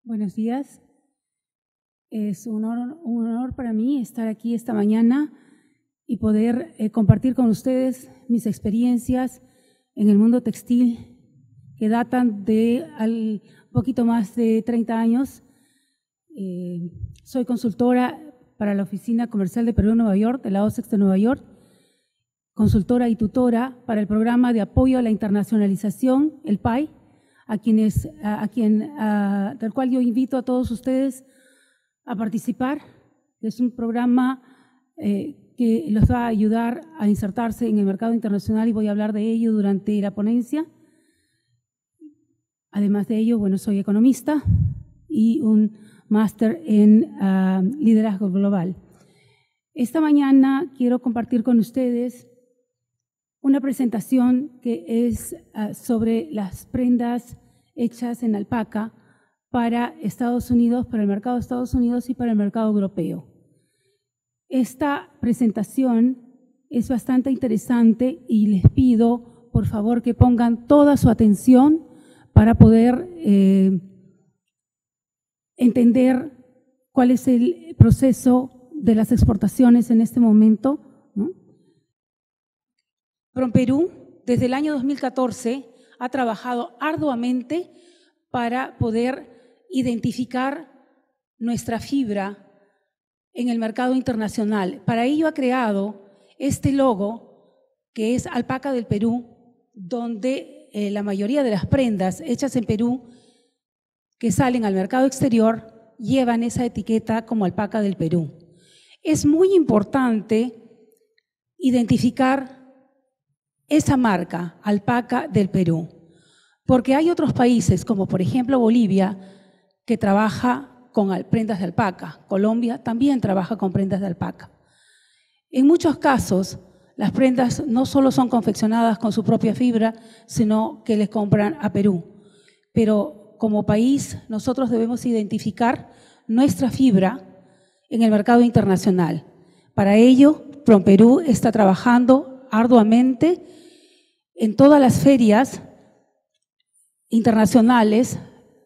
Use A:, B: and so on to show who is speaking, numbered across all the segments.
A: Buenos días. Es un honor para mí estar aquí esta mañana y poder compartir con ustedes mis experiencias en el mundo textil que datan de un poquito más de 30 años. Soy consultora para la Oficina Comercial de Perú en Nueva York, de la OSEX de Nueva York, consultora y tutora para el Programa de Apoyo a la Internacionalización, el PAI, del cual yo invito a todos ustedes a participar. Es un programa que los va a ayudar a insertarse en el mercado internacional y voy a hablar de ello durante la ponencia. Además de ello, bueno, soy economista y un máster en liderazgo global. Esta mañana quiero compartir con ustedes una presentación que es sobre las prendas hechas en alpaca para Estados Unidos, para el mercado de Estados Unidos y para el mercado europeo. Esta presentación es bastante interesante y les pido, por favor, que pongan toda su atención para poder entender cuál es el proceso de las exportaciones en este momento, ¿no? PROMPERÚ, desde el año 2014, ha trabajado arduamente para poder identificar nuestra fibra en el mercado internacional. Para ello ha creado este logo, que es Alpaca del Perú, donde la mayoría de las prendas hechas en Perú que salen al mercado exterior llevan esa etiqueta como Alpaca del Perú. Es muy importante identificar esa marca, Alpaca del Perú, porque hay otros países, como por ejemplo Bolivia, que trabaja con prendas de alpaca. Colombia también trabaja con prendas de alpaca. En muchos casos, las prendas no solo son confeccionadas con su propia fibra, sino que les compran a Perú. Pero como país, nosotros debemos identificar nuestra fibra en el mercado internacional. Para ello, PROMPERÚ está trabajando arduamente en todas las ferias internacionales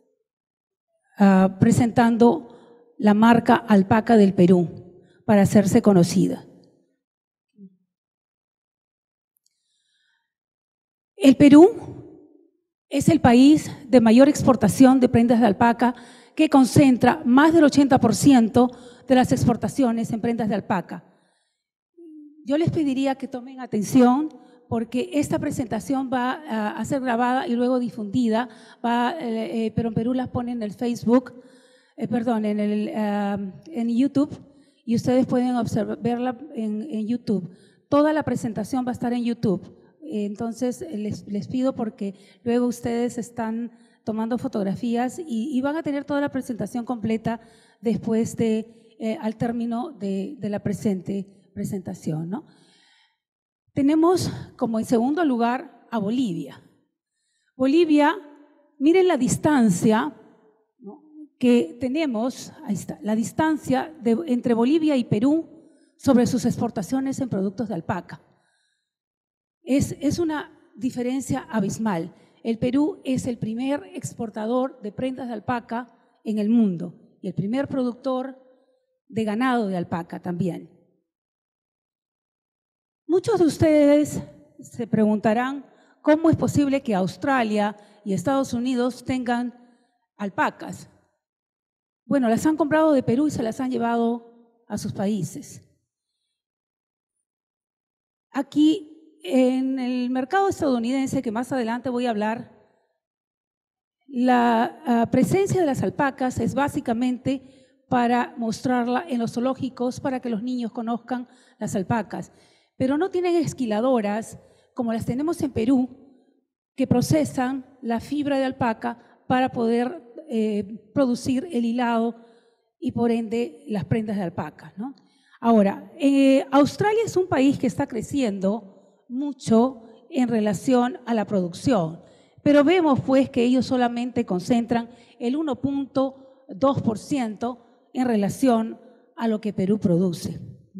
A: presentando la marca Alpaca del Perú para hacerse conocida. El Perú es el país de mayor exportación de prendas de alpaca, que concentra más del 80% de las exportaciones en prendas de alpaca. Yo les pediría que tomen atención porque esta presentación va a ser grabada y luego difundida, pero en Perú la pone en el Facebook, en YouTube, y ustedes pueden verla en YouTube. Toda la presentación va a estar en YouTube. Entonces les pido, porque luego ustedes están tomando fotografías y van a tener toda la presentación completa después al término de la presente presentación, ¿no? Tenemos como en segundo lugar a Bolivia. Bolivia, miren la distancia, ¿no?, que tenemos, ahí está, la distancia entre Bolivia y Perú sobre sus exportaciones en productos de alpaca. Es una diferencia abismal. El Perú es el primer exportador de prendas de alpaca en el mundo y el primer productor de ganado de alpaca también. Muchos de ustedes se preguntarán cómo es posible que Australia y Estados Unidos tengan alpacas. Bueno, las han comprado de Perú y se las han llevado a sus países. Aquí, en el mercado estadounidense, que más adelante voy a hablar, la presencia de las alpacas es básicamente para mostrarla en los zoológicos, para que los niños conozcan las alpacas. Pero no tienen esquiladoras como las tenemos en Perú, que procesan la fibra de alpaca para poder producir el hilado y por ende las prendas de alpaca, ¿no? Ahora, Australia es un país que está creciendo mucho en relación a la producción, pero vemos pues que ellos solamente concentran el 1.2% en relación a lo que Perú produce.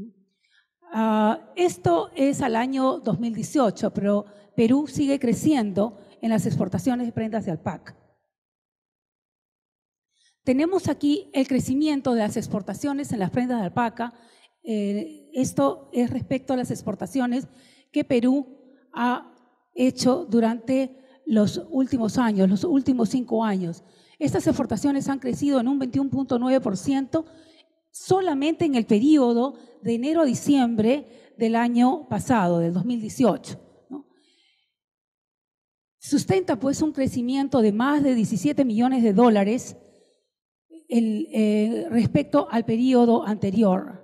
A: Esto es al año 2018, pero Perú sigue creciendo en las exportaciones de prendas de alpaca. Tenemos aquí el crecimiento de las exportaciones en las prendas de alpaca. Esto es respecto a las exportaciones que Perú ha hecho durante los últimos años, los últimos 5 años. Estas exportaciones han crecido en un 21.9% solamente en el periodo de enero a diciembre del año pasado, del 2018. ¿no? Sustenta pues un crecimiento de más de 17 millones de dólares respecto al periodo anterior.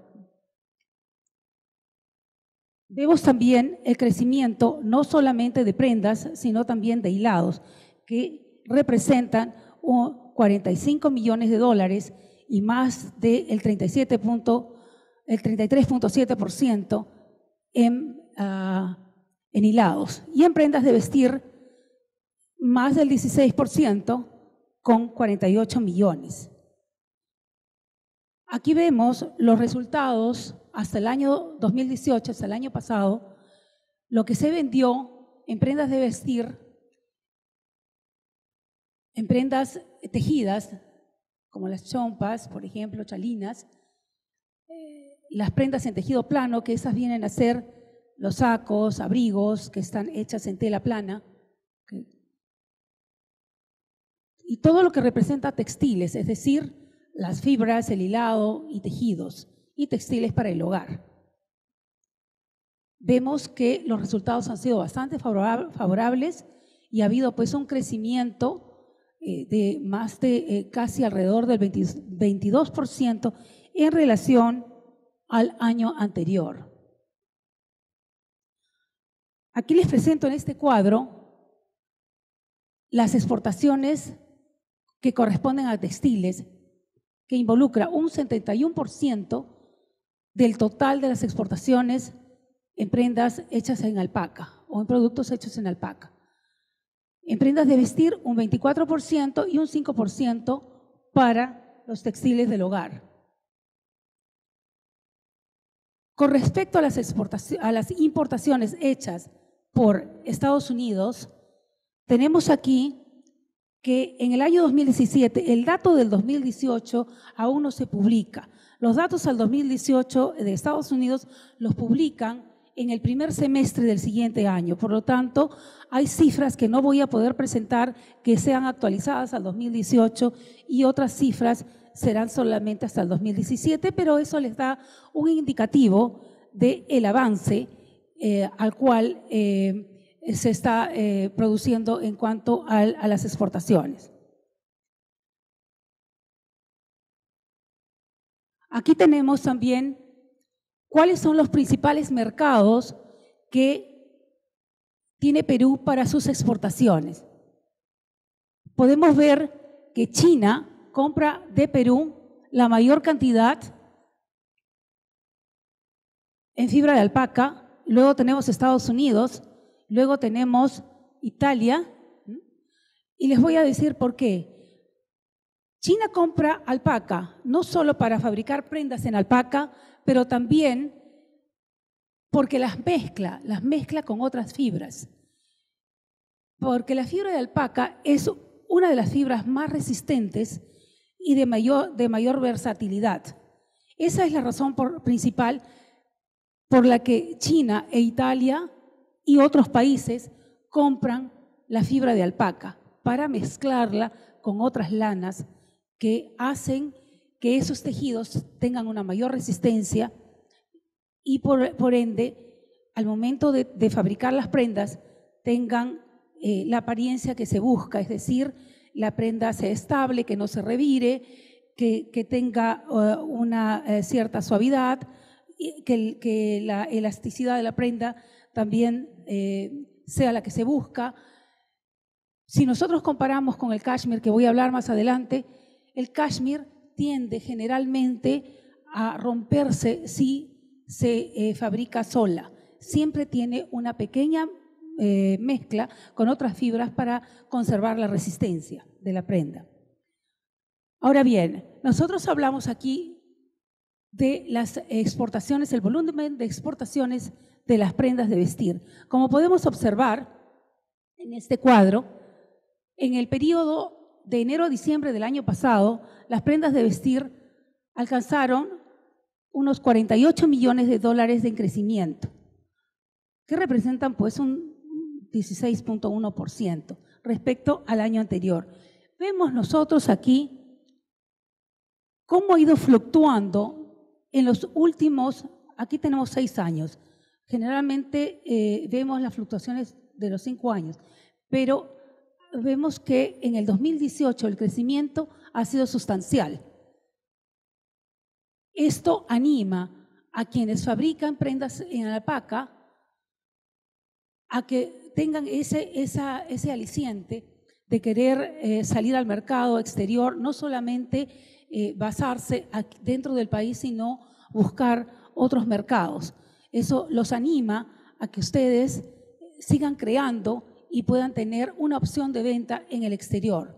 A: Vemos también el crecimiento no solamente de prendas, sino también de hilados, que representan 45 millones de dólares y más del 33.7% en hilados. Y en prendas de vestir, más del 16% con 48 millones. Aquí vemos los resultados hasta el año 2018, hasta el año pasado, lo que se vendió en prendas de vestir, en prendas tejidas, como las chompas, por ejemplo, chalinas, las prendas en tejido plano, que esas vienen a ser los sacos, abrigos, que están hechas en tela plana, y todo lo que representa textiles, es decir, las fibras, el hilado y tejidos, y textiles para el hogar. Vemos que los resultados han sido bastante favorables y ha habido pues un crecimiento de más de casi alrededor del 22% en relación al año anterior. Aquí les presento en este cuadro las exportaciones que corresponden a textiles, que involucra un 71% del total de las exportaciones en prendas hechas en alpaca o en productos hechos en alpaca. En prendas de vestir, un 24% y un 5% para los textiles del hogar. Con respecto a las importaciones hechas por Estados Unidos, tenemos aquí que en el año 2017, el dato del 2018 aún no se publica. Los datos al 2018 de Estados Unidos los publican en el primer semestre del siguiente año. Por lo tanto, hay cifras que no voy a poder presentar que sean actualizadas al 2018 y otras cifras serán solamente hasta el 2017, pero eso les da un indicativo del avance al cual se está produciendo en cuanto a las exportaciones. Aquí tenemos también cuáles son los principales mercados que tiene Perú para sus exportaciones. Podemos ver que China compra de Perú la mayor cantidad en fibra de alpaca, luego tenemos Estados Unidos, luego tenemos Italia, y les voy a decir por qué. China compra alpaca no solo para fabricar prendas en alpaca, pero también porque las mezcla con otras fibras. Porque la fibra de alpaca es una de las fibras más resistentes y de mayor versatilidad. Esa es la razón principal por la que China e Italia y otros países compran la fibra de alpaca para mezclarla con otras lanas que hacen que esos tejidos tengan una mayor resistencia y por ende, al momento de fabricar las prendas, tengan la apariencia que se busca, es decir, la prenda sea estable, que no se revire, que tenga una cierta suavidad, que la elasticidad de la prenda también sea la que se busca. Si nosotros comparamos con el cashmere, que voy a hablar más adelante, el cashmere tiende generalmente a romperse si se fabrica sola. Siempre tiene una pequeña mezcla con otras fibras para conservar la resistencia de la prenda. Ahora bien, nosotros hablamos aquí de las exportaciones, el volumen de exportaciones de las prendas de vestir. Como podemos observar en este cuadro, en el periodo de enero a diciembre del año pasado, las prendas de vestir alcanzaron unos 48 millones de dólares en crecimiento, que representan pues un 16.1% respecto al año anterior. Vemos nosotros aquí cómo ha ido fluctuando en los últimos, aquí tenemos 6 años, generalmente vemos las fluctuaciones de los 5 años, pero vemos que en el 2018 el crecimiento ha sido sustancial. Esto anima a quienes fabrican prendas en alpaca a que tengan ese aliciente de querer salir al mercado exterior, no solamente basarse dentro del país, sino buscar otros mercados. Eso los anima a que ustedes sigan creando y puedan tener una opción de venta en el exterior.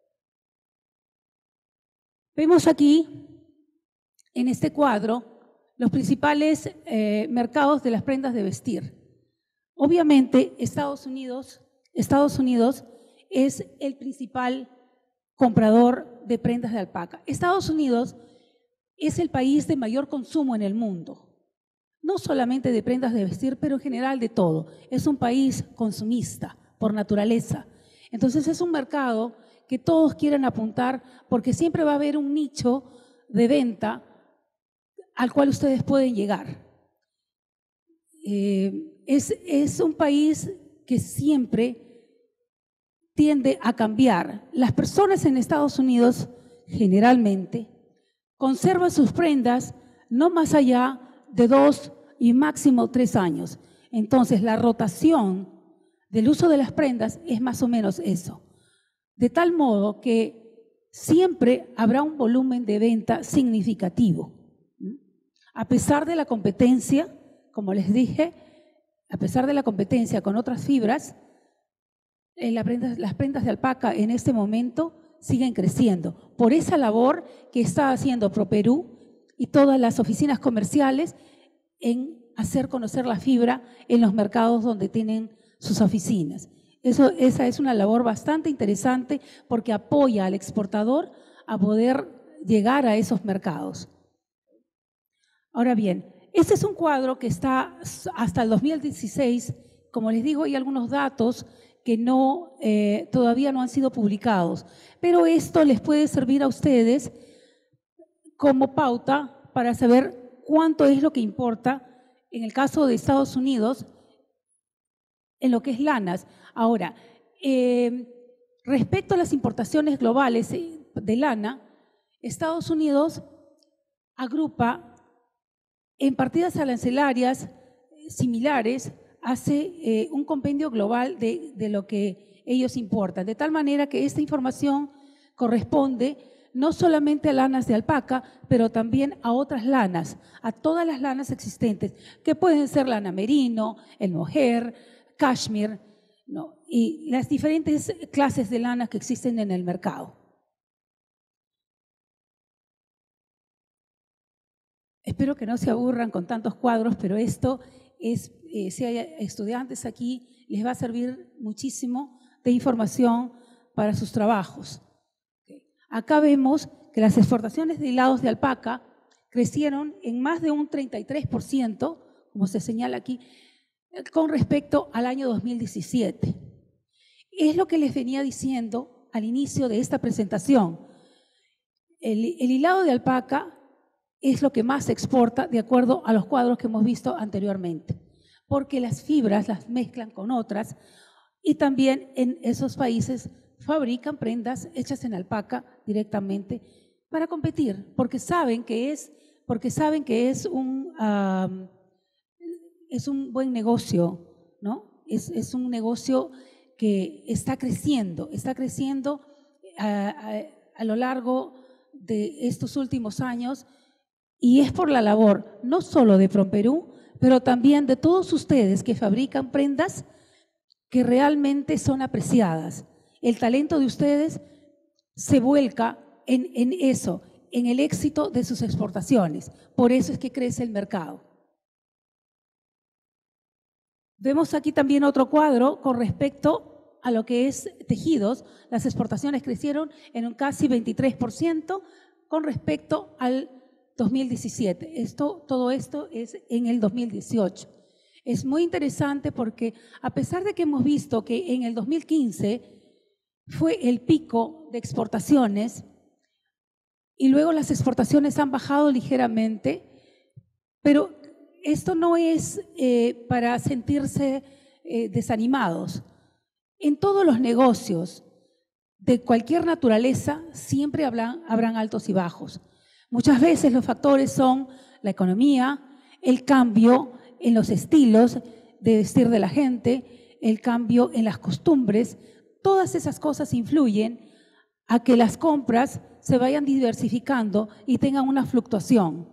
A: Vemos aquí, en este cuadro, los principales mercados de las prendas de vestir. Obviamente, Estados Unidos es el principal comprador de prendas de alpaca. Estados Unidos es el país de mayor consumo en el mundo, no solamente de prendas de vestir, pero en general de todo. Es un país consumista por naturaleza. Entonces es un mercado que todos quieren apuntar porque siempre va a haber un nicho de venta al cual ustedes pueden llegar. Es un país que siempre tiende a cambiar. Las personas en Estados Unidos generalmente conservan sus prendas no más allá de 2 y máximo 3 años. Entonces la rotación del uso de las prendas es más o menos eso. De tal modo que siempre habrá un volumen de venta significativo. A pesar de la competencia, como les dije, a pesar de la competencia con otras fibras, las prendas de alpaca en este momento siguen creciendo por esa labor que está haciendo ProPerú y todas las oficinas comerciales en hacer conocer la fibra en los mercados donde tienen sus oficinas. Esa es una labor bastante interesante porque apoya al exportador a poder llegar a esos mercados. Ahora bien, este es un cuadro que está hasta el 2016. Como les digo, hay algunos datos que todavía no han sido publicados, pero esto les puede servir a ustedes como pauta para saber cuánto es lo que importa en el caso de Estados Unidos en lo que es lanas. Ahora, respecto a las importaciones globales de lana, Estados Unidos agrupa en partidas arancelarias similares, hace un compendio global de lo que ellos importan, de tal manera que esta información corresponde no solamente a lanas de alpaca, pero también a otras lanas, a todas las lanas existentes, que pueden ser lana merino, el mohair, cashmere, ¿no? Y las diferentes clases de lanas que existen en el mercado. Espero que no se aburran con tantos cuadros, pero esto es, si hay estudiantes aquí, les va a servir muchísimo de información para sus trabajos. Acá vemos que las exportaciones de hilados de alpaca crecieron en más de un 33%, como se señala aquí, con respecto al año 2017. Es lo que les venía diciendo al inicio de esta presentación. El hilado de alpaca es lo que más se exporta de acuerdo a los cuadros que hemos visto anteriormente, porque las fibras las mezclan con otras y también en esos países fabrican prendas hechas en alpaca directamente para competir, porque saben que es un buen negocio, ¿no? Es un negocio que está creciendo a lo largo de estos últimos años. Y es por la labor no solo de ProPerú, pero también de todos ustedes que fabrican prendas que realmente son apreciadas. El talento de ustedes se vuelca en eso, en el éxito de sus exportaciones. Por eso es que crece el mercado. Vemos aquí también otro cuadro con respecto a lo que es tejidos, las exportaciones crecieron en un casi 23% con respecto al 2017. Todo esto es en el 2018. Es muy interesante porque a pesar de que hemos visto que en el 2015 fue el pico de exportaciones y luego las exportaciones han bajado ligeramente, pero esto no es para sentirse desanimados. En todos los negocios de cualquier naturaleza siempre habrán altos y bajos. Muchas veces los factores son la economía, el cambio en los estilos de vestir de la gente, el cambio en las costumbres. Todas esas cosas influyen a que las compras se vayan diversificando y tengan una fluctuación.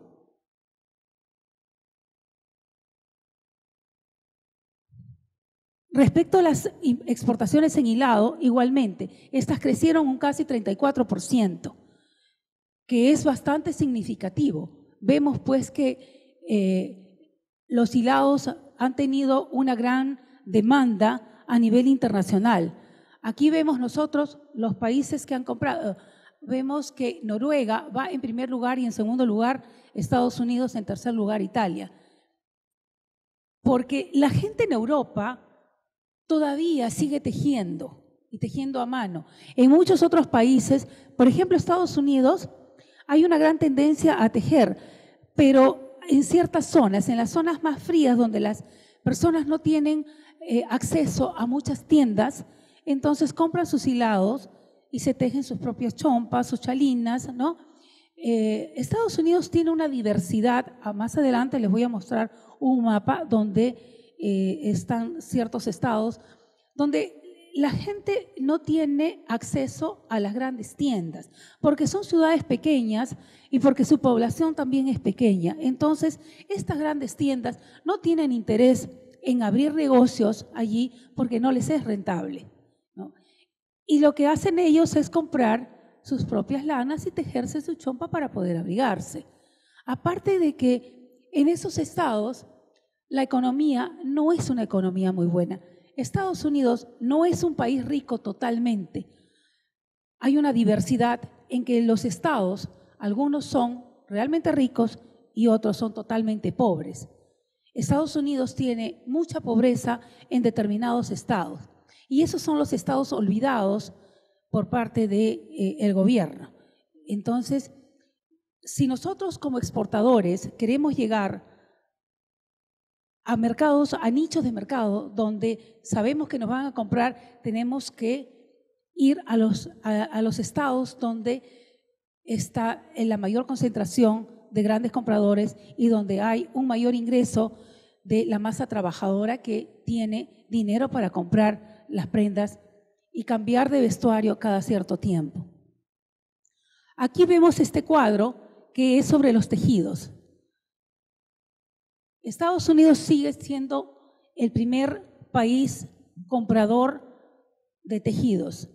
A: Respecto a las exportaciones en hilado, igualmente, estas crecieron un casi 34%, que es bastante significativo. Vemos pues que los hilados han tenido una gran demanda a nivel internacional. Aquí vemos nosotros los países que han comprado. Vemos que Noruega va en primer lugar y en segundo lugar Estados Unidos, en tercer lugar Italia. Porque la gente en Europa todavía sigue tejiendo y tejiendo a mano. En muchos otros países, por ejemplo Estados Unidos, hay una gran tendencia a tejer, pero en ciertas zonas, en las zonas más frías donde las personas no tienen acceso a muchas tiendas, entonces compran sus hilados y se tejen sus propias chompas, sus chalinas, ¿no? Estados Unidos tiene una diversidad. Más adelante les voy a mostrar un mapa donde están ciertos estados donde la gente no tiene acceso a las grandes tiendas, porque son ciudades pequeñas y porque su población también es pequeña. Entonces, estas grandes tiendas no tienen interés en abrir negocios allí porque no les es rentable, ¿no? Y lo que hacen ellos es comprar sus propias lanas y tejerse su chompa para poder abrigarse. Aparte de que en esos estados la economía no es una economía muy buena. Estados Unidos no es un país rico totalmente. Hay una diversidad en que los estados, algunos son realmente ricos y otros son totalmente pobres. Estados Unidos tiene mucha pobreza en determinados estados y esos son los estados olvidados por parte del gobierno. Entonces, si nosotros como exportadores queremos llegar a mercados, a nichos de mercado donde sabemos que nos van a comprar, tenemos que ir a los estados donde está en la mayor concentración de grandes compradores y donde hay un mayor ingreso de la masa trabajadora que tiene dinero para comprar las prendas y cambiar de vestuario cada cierto tiempo. Aquí vemos este cuadro que es sobre los tejidos. Estados Unidos sigue siendo el primer país comprador de tejidos.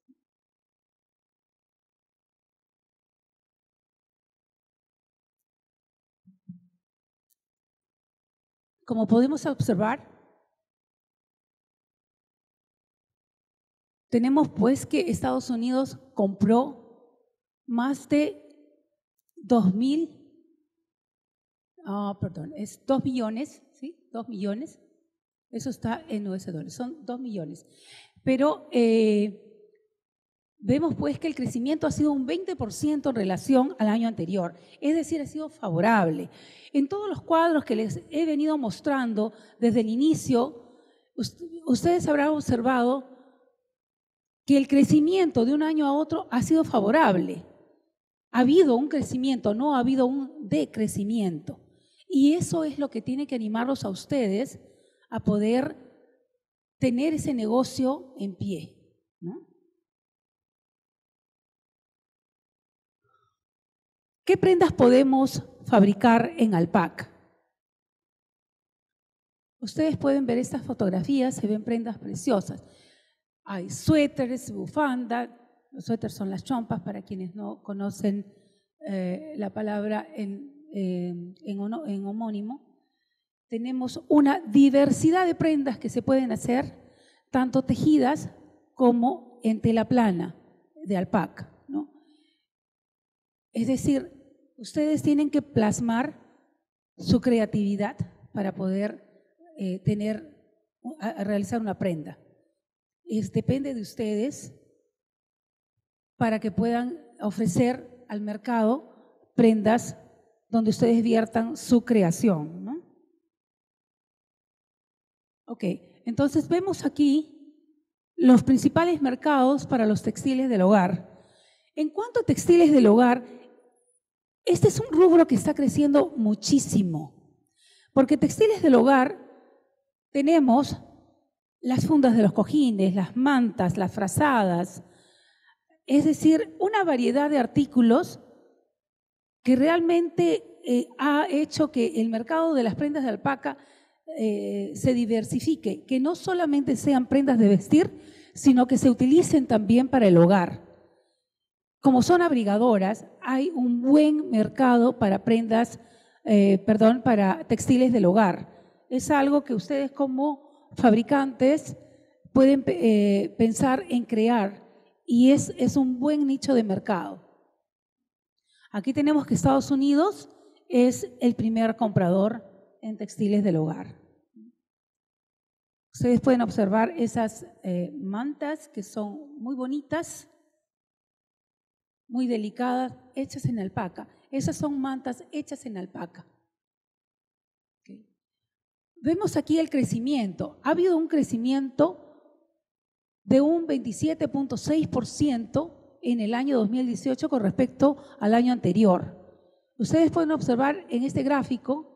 A: Como podemos observar, tenemos pues que Estados Unidos compró más de 2 millones, ¿sí? 2 millones, eso está en US$, son 2 millones. Pero vemos pues que el crecimiento ha sido un 20% en relación al año anterior, es decir, ha sido favorable. En todos los cuadros que les he venido mostrando desde el inicio, ustedes habrán observado que el crecimiento de un año a otro ha sido favorable. Ha habido un crecimiento, no ha habido un decrecimiento. Y eso es lo que tiene que animarlos a ustedes a poder tener ese negocio en pie, ¿no? ¿Qué prendas podemos fabricar en Alpac? Ustedes pueden ver estas fotografías, se ven prendas preciosas. Hay suéteres, bufandas, los suéteres son las chompas para quienes no conocen la palabra en homónimo. Tenemos una diversidad de prendas que se pueden hacer, tanto tejidas como en tela plana de alpaca, ¿no? Es decir, ustedes tienen que plasmar su creatividad para poder realizar una prenda. Depende de ustedes para que puedan ofrecer al mercado prendas donde ustedes viertan su creación, ¿no? Ok, entonces vemos aquí los principales mercados para los textiles del hogar. En cuanto a textiles del hogar, este es un rubro que está creciendo muchísimo, porque textiles del hogar tenemos las fundas de los cojines, las mantas, las frazadas, es decir, una variedad de artículos que realmente ha hecho que el mercado de las prendas de alpaca se diversifique, que no solamente sean prendas de vestir, sino que se utilicen también para el hogar. Como son abrigadoras, hay un buen mercado para para textiles del hogar. Es algo que ustedes como fabricantes pueden pensar en crear y es un buen nicho de mercado. Aquí tenemos que Estados Unidos es el primer comprador en textiles del hogar. Ustedes pueden observar esas mantas que son muy bonitas, muy delicadas, hechas en alpaca. Esas son mantas hechas en alpaca. Okay. Vemos aquí el crecimiento. Ha habido un crecimiento de un 27.6% en el año 2018 con respecto al año anterior. Ustedes pueden observar en este gráfico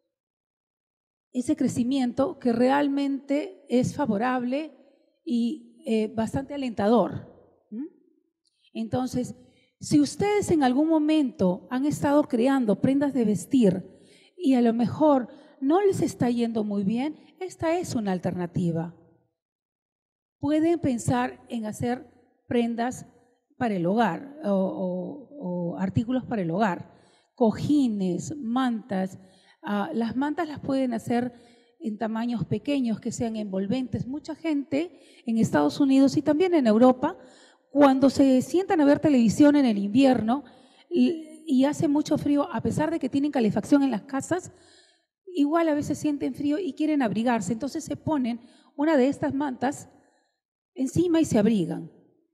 A: ese crecimiento que realmente es favorable y bastante alentador. Entonces, si ustedes en algún momento han estado creando prendas de vestir y a lo mejor no les está yendo muy bien, esta es una alternativa. Pueden pensar en hacer prendas para el hogar o artículos para el hogar, cojines, mantas. Las mantas las pueden hacer en tamaños pequeños que sean envolventes. Mucha gente en Estados Unidos y también en Europa, cuando se sientan a ver televisión en el invierno y hace mucho frío, a pesar de que tienen calefacción en las casas, igual a veces sienten frío y quieren abrigarse. Entonces se ponen una de estas mantas encima y se abrigan.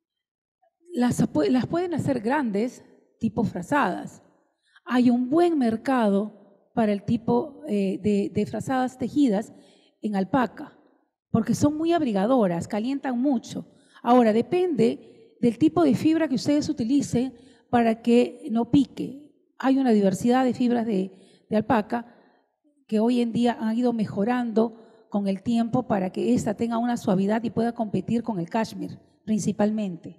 A: Las pueden hacer grandes, tipo frazadas. Hay un buen mercado para el tipo de frazadas tejidas en alpaca, porque son muy abrigadoras, calientan mucho. Ahora, depende del tipo de fibra que ustedes utilicen para que no pique. Hay una diversidad de fibras de alpaca que hoy en día han ido mejorando con el tiempo para que ésta tenga una suavidad y pueda competir con el cashmere, principalmente.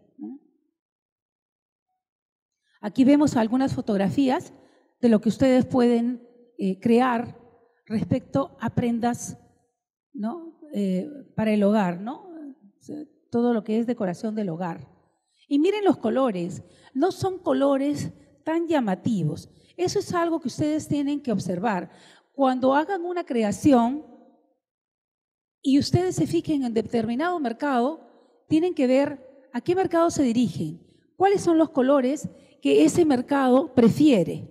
A: Aquí vemos algunas fotografías de lo que ustedes pueden crear respecto a prendas, ¿no? Para el hogar, ¿no? O sea, todo lo que es decoración del hogar. Y miren los colores, no son colores tan llamativos. Eso es algo que ustedes tienen que observar. Cuando hagan una creación y ustedes se fijen en determinado mercado, tienen que ver a qué mercado se dirigen, cuáles son los colores que ese mercado prefiere.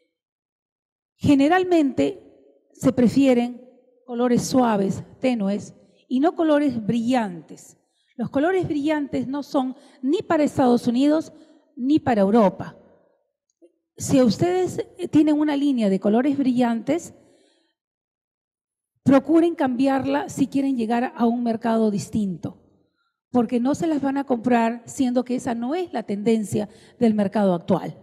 A: Generalmente se prefieren colores suaves, tenues y no colores brillantes. Los colores brillantes no son ni para Estados Unidos ni para Europa. Si ustedes tienen una línea de colores brillantes, procuren cambiarla si quieren llegar a un mercado distinto, porque no se las van a comprar siendo que esa no es la tendencia del mercado actual.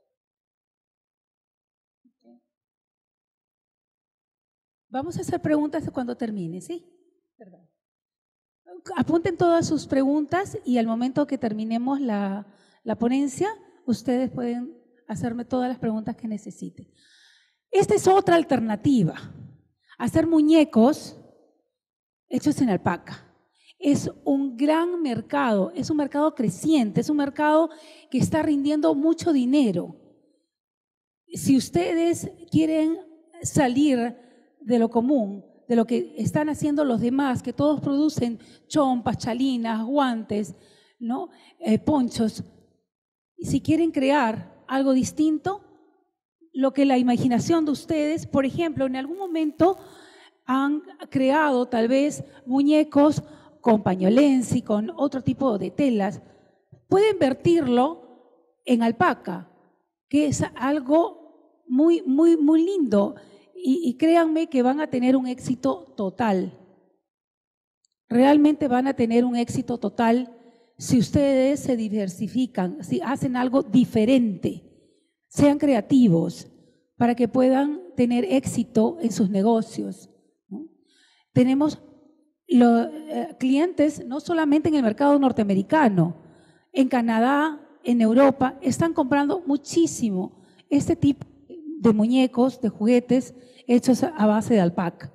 A: Vamos a hacer preguntas cuando termine, ¿sí? Perdón. Apunten todas sus preguntas y al momento que terminemos la ponencia, ustedes pueden hacerme todas las preguntas que necesiten. Esta es otra alternativa, hacer muñecos hechos en alpaca. Es un gran mercado, es un mercado creciente, es un mercado que está rindiendo mucho dinero. Si ustedes quieren salir de lo común, de lo que están haciendo los demás, que todos producen chompas, chalinas, guantes, ¿no? Ponchos. Si quieren crear algo distinto, lo que la imaginación de ustedes, por ejemplo, en algún momento han creado tal vez muñecos con pañolensi, con otro tipo de telas, pueden vertirlo en alpaca, que es algo muy, muy, muy lindo. Y créanme que van a tener un éxito total. Realmente van a tener un éxito total si ustedes se diversifican, si hacen algo diferente, sean creativos para que puedan tener éxito en sus negocios, ¿no? Tenemos clientes no solamente en el mercado norteamericano, en Canadá, en Europa, están comprando muchísimo este tipo de muñecos, de juguetes hechos a base de alpaca.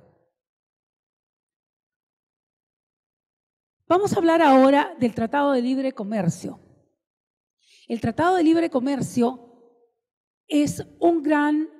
A: Vamos a hablar ahora del Tratado de Libre Comercio. El Tratado de Libre Comercio es un gran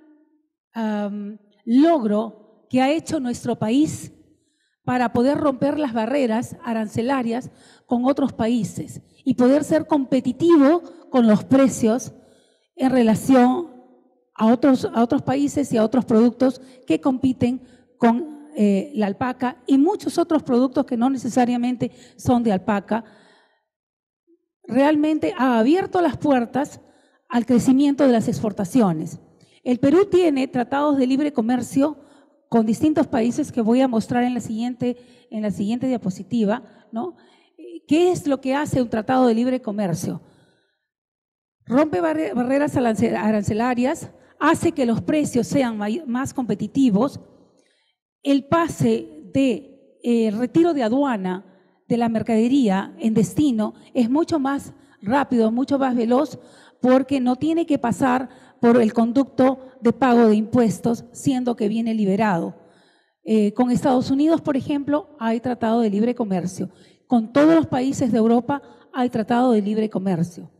A: logro que ha hecho nuestro país para poder romper las barreras arancelarias con otros países y poder ser competitivo con los precios en relación a otros países y a otros productos que compiten con la alpaca y muchos otros productos que no necesariamente son de alpaca. Realmente ha abierto las puertas al crecimiento de las exportaciones. El Perú tiene tratados de libre comercio con distintos países que voy a mostrar en la siguiente diapositiva, ¿no? ¿Qué es lo que hace un tratado de libre comercio? Rompe barreras arancelarias, hace que los precios sean más competitivos, el pase de retiro de aduana de la mercadería en destino es mucho más rápido, mucho más veloz, porque no tiene que pasar por el conducto de pago de impuestos, siendo que viene liberado. Con Estados Unidos, por ejemplo, hay tratado de libre comercio. Con todos los países de Europa hay tratado de libre comercio.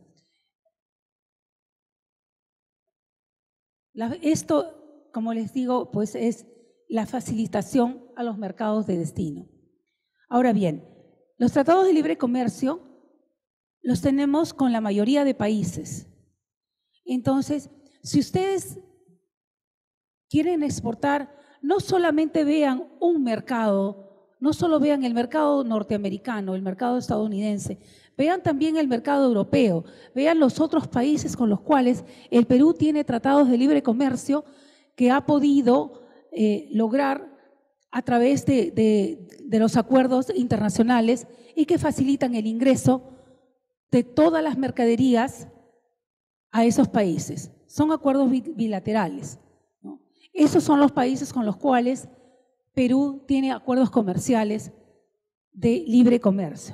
A: Esto, como les digo, pues es la facilitación a los mercados de destino. Ahora bien, los tratados de libre comercio los tenemos con la mayoría de países. Entonces, si ustedes quieren exportar, no solamente vean un mercado, no solo vean el mercado norteamericano, el mercado estadounidense, vean también el mercado europeo, vean los otros países con los cuales el Perú tiene tratados de libre comercio que ha podido lograr a través de los acuerdos internacionales y que facilitan el ingreso de todas las mercaderías a esos países. Son acuerdos bilaterales, ¿no? Esos son los países con los cuales Perú tiene acuerdos comerciales de libre comercio.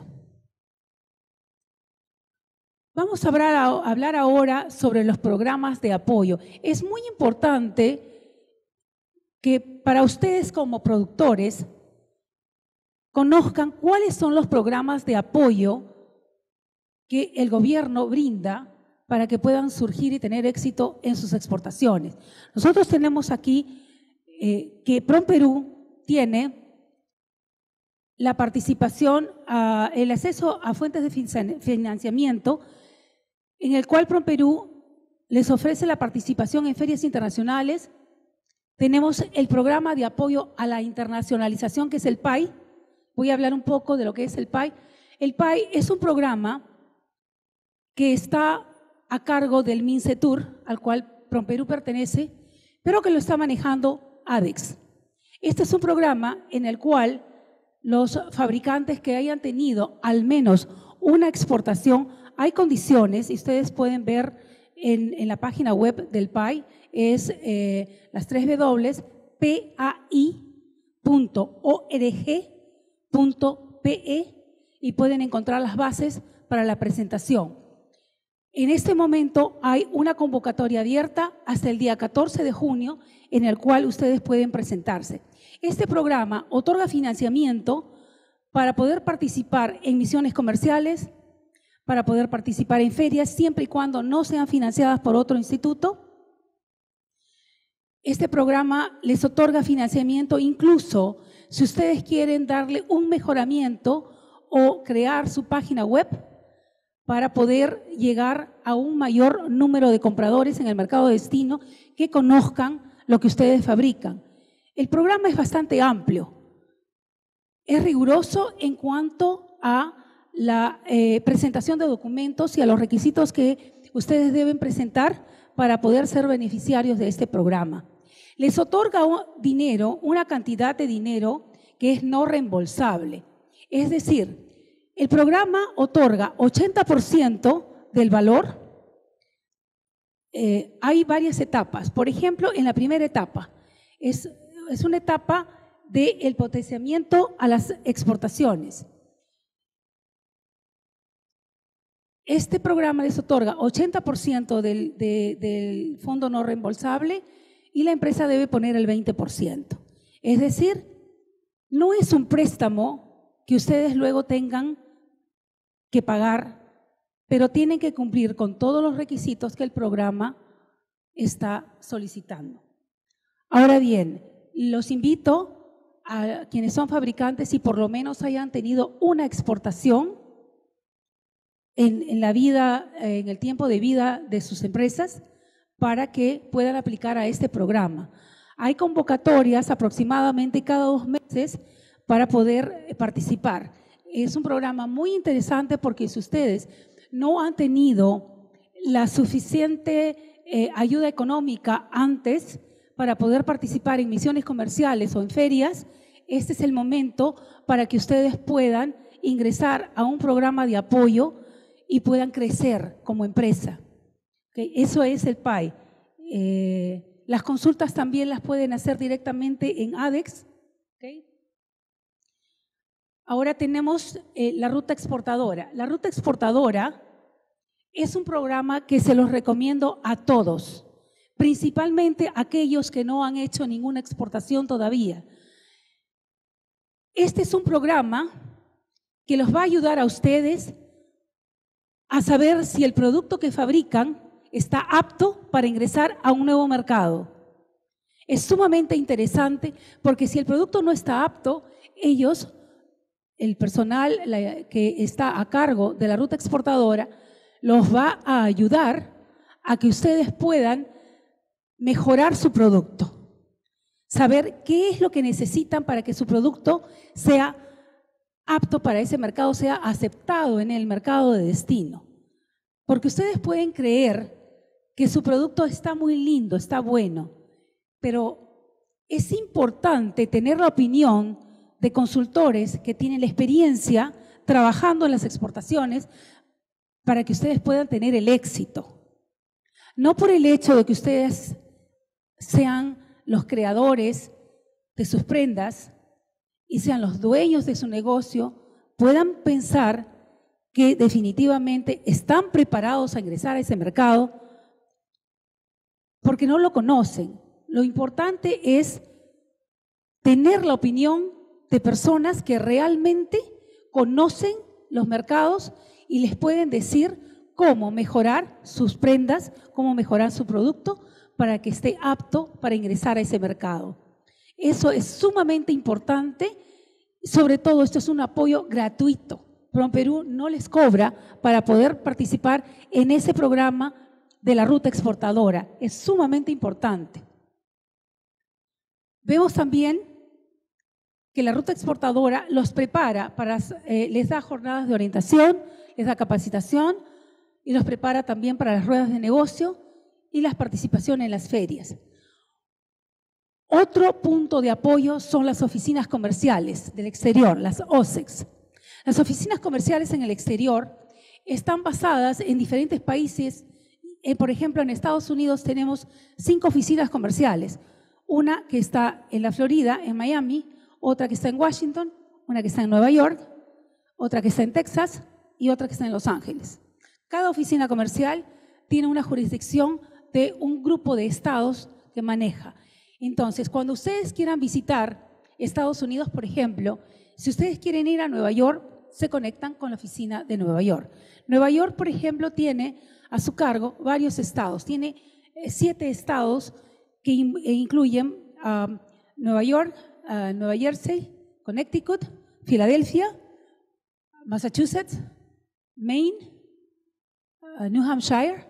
A: Vamos a hablar ahora sobre los programas de apoyo. Es muy importante que para ustedes como productores conozcan cuáles son los programas de apoyo que el gobierno brinda para que puedan surgir y tener éxito en sus exportaciones. Nosotros tenemos aquí que PROMPERÚ tiene la participación, el acceso a fuentes de financiamiento, en el cual PROMPERÚ les ofrece la participación en ferias internacionales. Tenemos el programa de apoyo a la internacionalización, que es el PAI. Voy a hablar un poco de lo que es el PAI. El PAI es un programa que está a cargo del MINCETUR, al cual PROMPERÚ pertenece, pero que lo está manejando ADEX. Este es un programa en el cual los fabricantes que hayan tenido al menos una exportación, hay condiciones, y ustedes pueden ver en la página web del PAI, es las 3 pai.org.pe, y pueden encontrar las bases para la presentación. En este momento hay una convocatoria abierta hasta el día 14 de junio en el cual ustedes pueden presentarse. Este programa otorga financiamiento para poder participar en misiones comerciales, para poder participar en ferias, siempre y cuando no sean financiadas por otro instituto. Este programa les otorga financiamiento incluso si ustedes quieren darle un mejoramiento o crear su página web para poder llegar a un mayor número de compradores en el mercado de destino que conozcan lo que ustedes fabrican. El programa es bastante amplio. Es riguroso en cuanto a la presentación de documentos y a los requisitos que ustedes deben presentar para poder ser beneficiarios de este programa. Les otorga dinero, una cantidad de dinero que es no reembolsable. Es decir, el programa otorga 80% del valor. Hay varias etapas. Por ejemplo, en la primera etapa, es una etapa del potenciamiento a las exportaciones. Este programa les otorga 80% del fondo no reembolsable y la empresa debe poner el 20%. Es decir, no es un préstamo que ustedes luego tengan que pagar, pero tienen que cumplir con todos los requisitos que el programa está solicitando. Ahora bien, los invito a quienes son fabricantes y por lo menos hayan tenido una exportación en la vida, en el tiempo de vida de sus empresas, para que puedan aplicar a este programa. Hay convocatorias aproximadamente cada 2 meses para poder participar. Es un programa muy interesante porque si ustedes no han tenido la suficiente ayuda económica antes para poder participar en misiones comerciales o en ferias, este es el momento para que ustedes puedan ingresar a un programa de apoyo y puedan crecer como empresa. ¿Okay? Eso es el PAI. Las consultas también las pueden hacer directamente en ADEX. ¿Okay? Ahora tenemos la ruta exportadora. La ruta exportadora es un programa que se los recomiendo a todos, principalmente a aquellos que no han hecho ninguna exportación todavía. Este es un programa que los va a ayudar a ustedes a saber si el producto que fabrican está apto para ingresar a un nuevo mercado. Es sumamente interesante porque si el producto no está apto, ellos, el personal que está a cargo de la ruta exportadora, los va a ayudar a que ustedes puedan mejorar su producto. Saber qué es lo que necesitan para que su producto sea apto para ese mercado, sea aceptado en el mercado de destino. Porque ustedes pueden creer que su producto está muy lindo, está bueno, pero es importante tener la opinión de consultores que tienen la experiencia trabajando en las exportaciones para que ustedes puedan tener el éxito. No por el hecho de que ustedes sean los creadores de sus prendas y sean los dueños de su negocio, puedan pensar que definitivamente están preparados a ingresar a ese mercado porque no lo conocen. Lo importante es tener la opinión de personas que realmente conocen los mercados y les pueden decir cómo mejorar sus prendas, cómo mejorar su producto para que esté apto para ingresar a ese mercado. Eso es sumamente importante. Sobre todo, esto es un apoyo gratuito. PROMPERÚ no les cobra para poder participar en ese programa de la ruta exportadora. Es sumamente importante. Vemos también que la ruta exportadora los prepara para, les da jornadas de orientación, les da capacitación y los prepara también para las ruedas de negocio y las participaciones en las ferias. Otro punto de apoyo son las oficinas comerciales del exterior, las OSEX. Las oficinas comerciales en el exterior están basadas en diferentes países. Por ejemplo, en Estados Unidos tenemos 5 oficinas comerciales. Una que está en la Florida, en Miami, otra que está en Washington, una que está en Nueva York, otra que está en Texas y otra que está en Los Ángeles. Cada oficina comercial tiene una jurisdicción de un grupo de estados que maneja. Entonces, cuando ustedes quieran visitar Estados Unidos, por ejemplo, si ustedes quieren ir a Nueva York, se conectan con la oficina de Nueva York. Nueva York, por ejemplo, tiene a su cargo varios estados. Tiene 7 estados que incluyen Nueva York, Nueva Jersey, Connecticut, Filadelfia, Massachusetts, Maine, New Hampshire,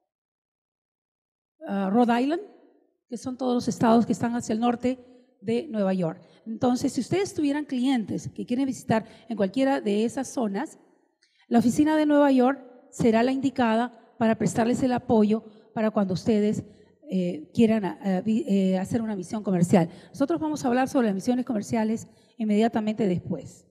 A: Rhode Island, que son todos los estados que están hacia el norte de Nueva York. Entonces, si ustedes tuvieran clientes que quieren visitar en cualquiera de esas zonas, la oficina de Nueva York será la indicada para prestarles el apoyo para cuando ustedes quieran hacer una misión comercial. Nosotros vamos a hablar sobre las misiones comerciales inmediatamente después.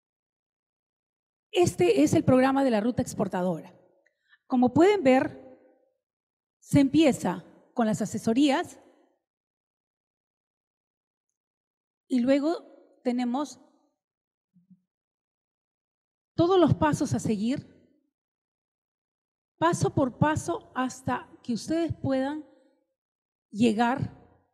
A: Este es el programa de la ruta exportadora. Como pueden ver, se empieza con las asesorías y luego tenemos todos los pasos a seguir, paso por paso, hasta que ustedes puedan llegar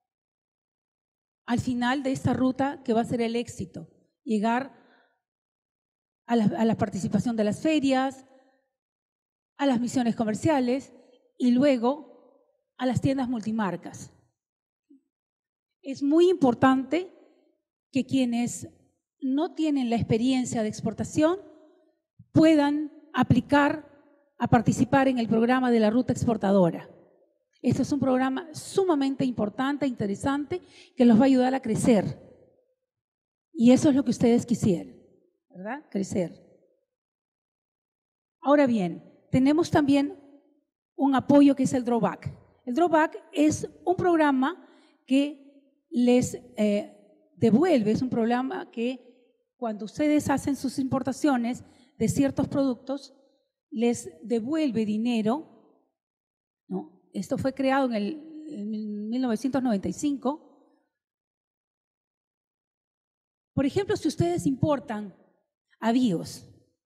A: al final de esta ruta que va a ser el éxito, llegar a la participación de las ferias, a las misiones comerciales y luego a las tiendas multimarcas. Es muy importante que quienes no tienen la experiencia de exportación puedan aplicar a participar en el programa de la ruta exportadora. Este es un programa sumamente importante, interesante, que los va a ayudar a crecer. Y eso es lo que ustedes quisieran, ¿verdad? Crecer. Ahora bien, tenemos también un apoyo que es el drawback. El drawback es un programa que les devuelve, es un programa que cuando ustedes hacen sus importaciones de ciertos productos, les devuelve dinero, ¿no? Esto fue creado en 1995. Por ejemplo, si ustedes importan avíos,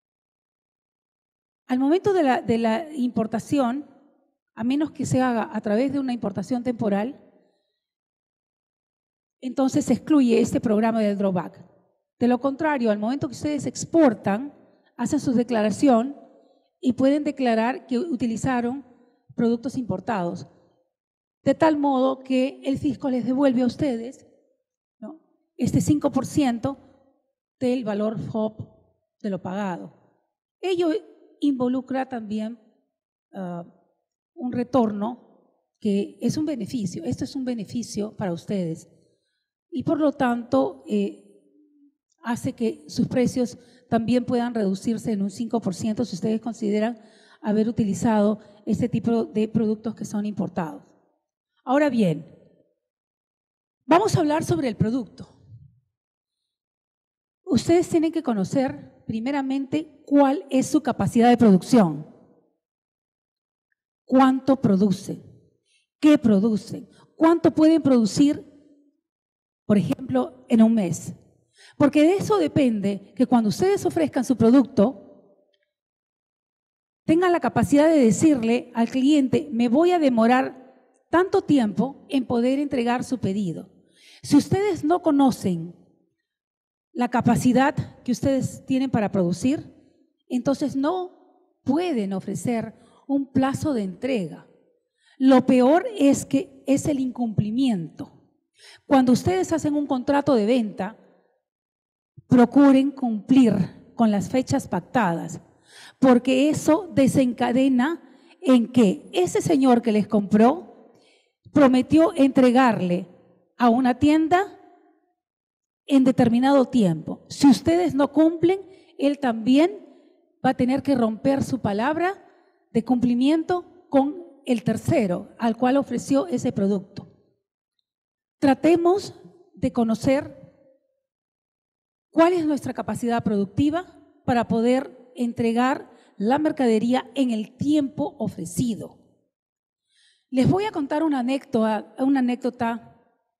A: al momento de la importación, a menos que se haga a través de una importación temporal, entonces se excluye este programa del drawback. De lo contrario, al momento que ustedes exportan, hacen su declaración y pueden declarar que utilizaron productos importados, de tal modo que el fisco les devuelve a ustedes, ¿no?, este 5% del valor FOB de lo pagado. Ello involucra también un retorno que es un beneficio. Esto es un beneficio para ustedes y por lo tanto hace que sus precios también puedan reducirse en un 5% si ustedes consideran haber utilizado este tipo de productos que son importados. Ahora bien, vamos a hablar sobre el producto. Ustedes tienen que conocer primeramente cuál es su capacidad de producción. ¿Cuánto producen? ¿Qué producen? ¿Cuánto pueden producir, por ejemplo, en un mes? Porque de eso depende que cuando ustedes ofrezcan su producto, tengan la capacidad de decirle al cliente, me voy a demorar tanto tiempo en poder entregar su pedido. Si ustedes no conocen la capacidad que ustedes tienen para producir, entonces no pueden ofrecer un plazo de entrega. Lo peor es que es el incumplimiento. Cuando ustedes hacen un contrato de venta, procuren cumplir con las fechas pactadas, porque eso desencadena en que ese señor que les compró prometió entregarle a una tienda en determinado tiempo. Si ustedes no cumplen, él también va a tener que romper su palabra de cumplimiento con el tercero al cual ofreció ese producto. Tratemos de conocer cuál es nuestra capacidad productiva para poder entregar la mercadería en el tiempo ofrecido. Les voy a contar una anécdota.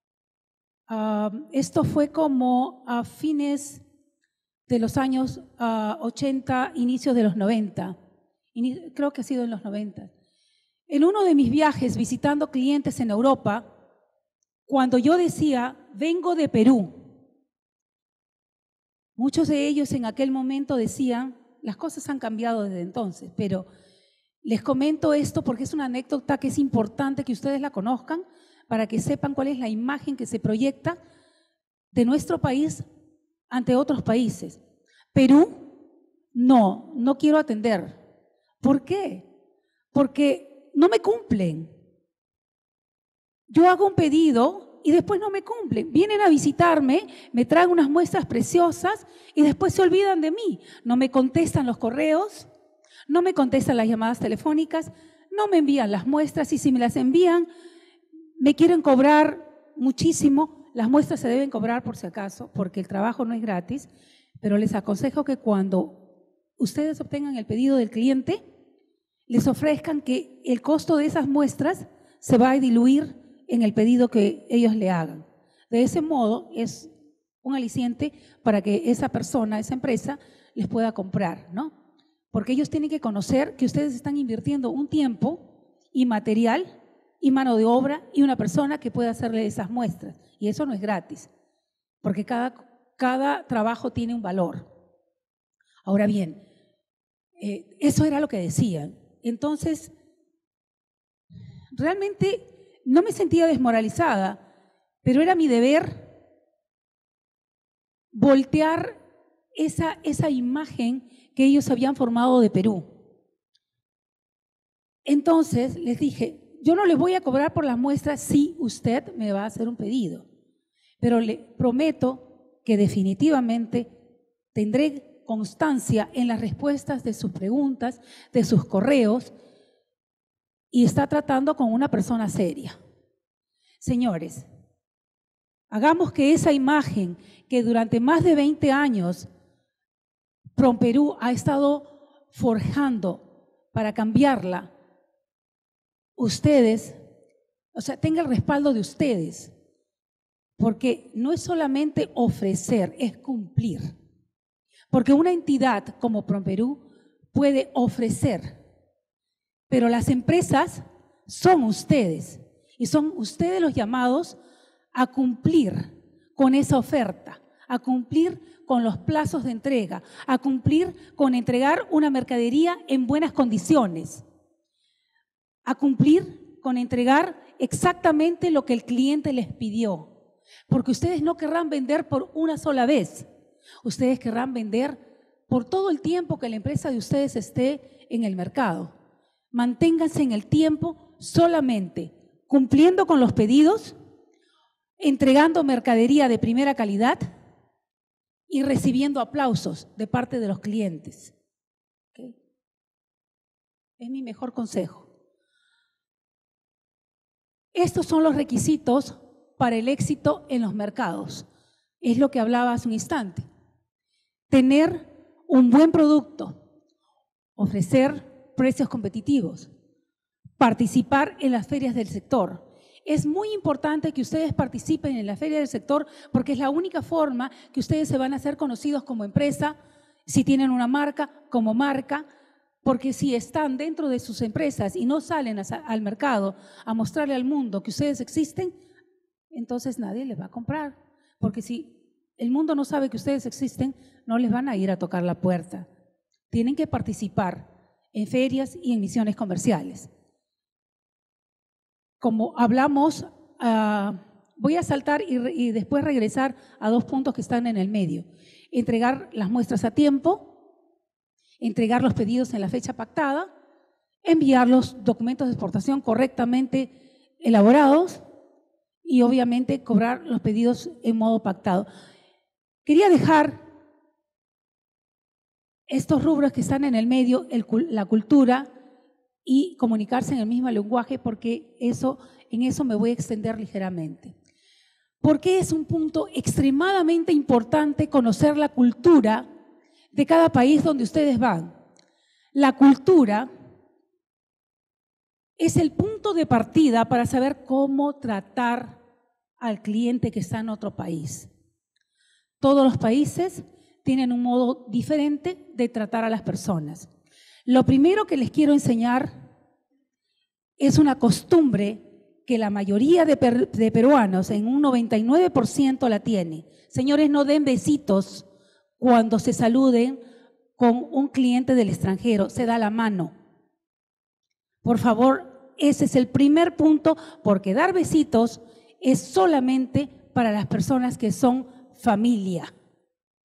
A: Esto fue como a fines de los años 80, inicios de los 90. Creo que ha sido en los 90. En uno de mis viajes visitando clientes en Europa, cuando yo decía, vengo de Perú, muchos de ellos en aquel momento decían, las cosas han cambiado desde entonces, pero les comento esto porque es una anécdota que es importante que ustedes la conozcan para que sepan cuál es la imagen que se proyecta de nuestro país ante otros países. Perú, no quiero atender. ¿Por qué? Porque no me cumplen. Yo hago un pedido y después no me cumplen. Vienen a visitarme, me traen unas muestras preciosas y después se olvidan de mí. No me contestan los correos, no me contestan las llamadas telefónicas, no me envían las muestras y si me las envían, me quieren cobrar muchísimo. Las muestras se deben cobrar por si acaso, porque el trabajo no es gratis, pero les aconsejo que cuando ustedes obtengan el pedido del cliente, les ofrezcan que el costo de esas muestras se va a diluir en el pedido que ellos le hagan. De ese modo es un aliciente para que esa persona, esa empresa, les pueda comprar, ¿no? Porque ellos tienen que conocer que ustedes están invirtiendo un tiempo y material y mano de obra y una persona que pueda hacerle esas muestras. Y eso no es gratis, porque cada trabajo tiene un valor. Ahora bien, eso era lo que decían. Entonces, realmente no me sentía desmoralizada, pero era mi deber voltear esa imagen que ellos habían formado de Perú. Entonces les dije, yo no les voy a cobrar por las muestras si usted me va a hacer un pedido, pero le prometo que definitivamente tendré constancia en las respuestas de sus preguntas, de sus correos, y está tratando con una persona seria. Señores, hagamos que esa imagen que durante más de 20 años PROMPERÚ ha estado forjando para cambiarla, ustedes, tenga el respaldo de ustedes, porque no es solamente ofrecer, es cumplir. Porque una entidad como PROMPERÚ puede ofrecer, pero las empresas son ustedes y son ustedes los llamados a cumplir con esa oferta, a cumplir con los plazos de entrega, a cumplir con entregar una mercadería en buenas condiciones, a cumplir con entregar exactamente lo que el cliente les pidió. Porque ustedes no querrán vender por una sola vez, ustedes querrán vender por todo el tiempo que la empresa de ustedes esté en el mercado. Manténganse en el tiempo solamente cumpliendo con los pedidos, entregando mercadería de primera calidad y recibiendo aplausos de parte de los clientes. ¿Okay? Es mi mejor consejo. Estos son los requisitos para el éxito en los mercados. Es lo que hablaba hace un instante. Tener un buen producto, ofrecer precios competitivos, participar en las ferias del sector. Es muy importante que ustedes participen en la feria del sector porque es la única forma que ustedes se van a hacer conocidos como empresa, si tienen una marca, como marca, porque si están dentro de sus empresas y no salen al mercado a mostrarle al mundo que ustedes existen, entonces nadie les va a comprar. Porque si el mundo no sabe que ustedes existen, no les van a ir a tocar la puerta. Tienen que participar en ferias y en misiones comerciales. Como hablamos, voy a saltar y después regresar a dos puntos que están en el medio. Entregar las muestras a tiempo, entregar los pedidos en la fecha pactada, enviar los documentos de exportación correctamente elaborados y obviamente cobrar los pedidos en modo pactado. Quería dejar estos rubros que están en el medio, la cultura y comunicarse en el mismo lenguaje, porque en eso me voy a extender ligeramente. Porque es un punto extremadamente importante conocer la cultura de cada país donde ustedes van. La cultura es el punto de partida para saber cómo tratar al cliente que está en otro país. Todos los países tienen un modo diferente de tratar a las personas. Lo primero que les quiero enseñar es una costumbre que la mayoría de peruanos, en un 99% la tiene. Señores, no den besitos cuando se saluden con un cliente del extranjero, se da la mano. Por favor, ese es el primer punto, porque dar besitos es solamente para las personas que son familia.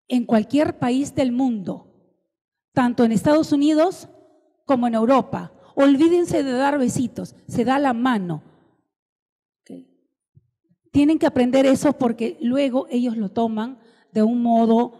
A: en cualquier país del mundo, tanto en Estados Unidos como en Europa. Olvídense de dar besitos, se da la mano. Okay. Tienen que aprender eso porque luego ellos lo toman de un modo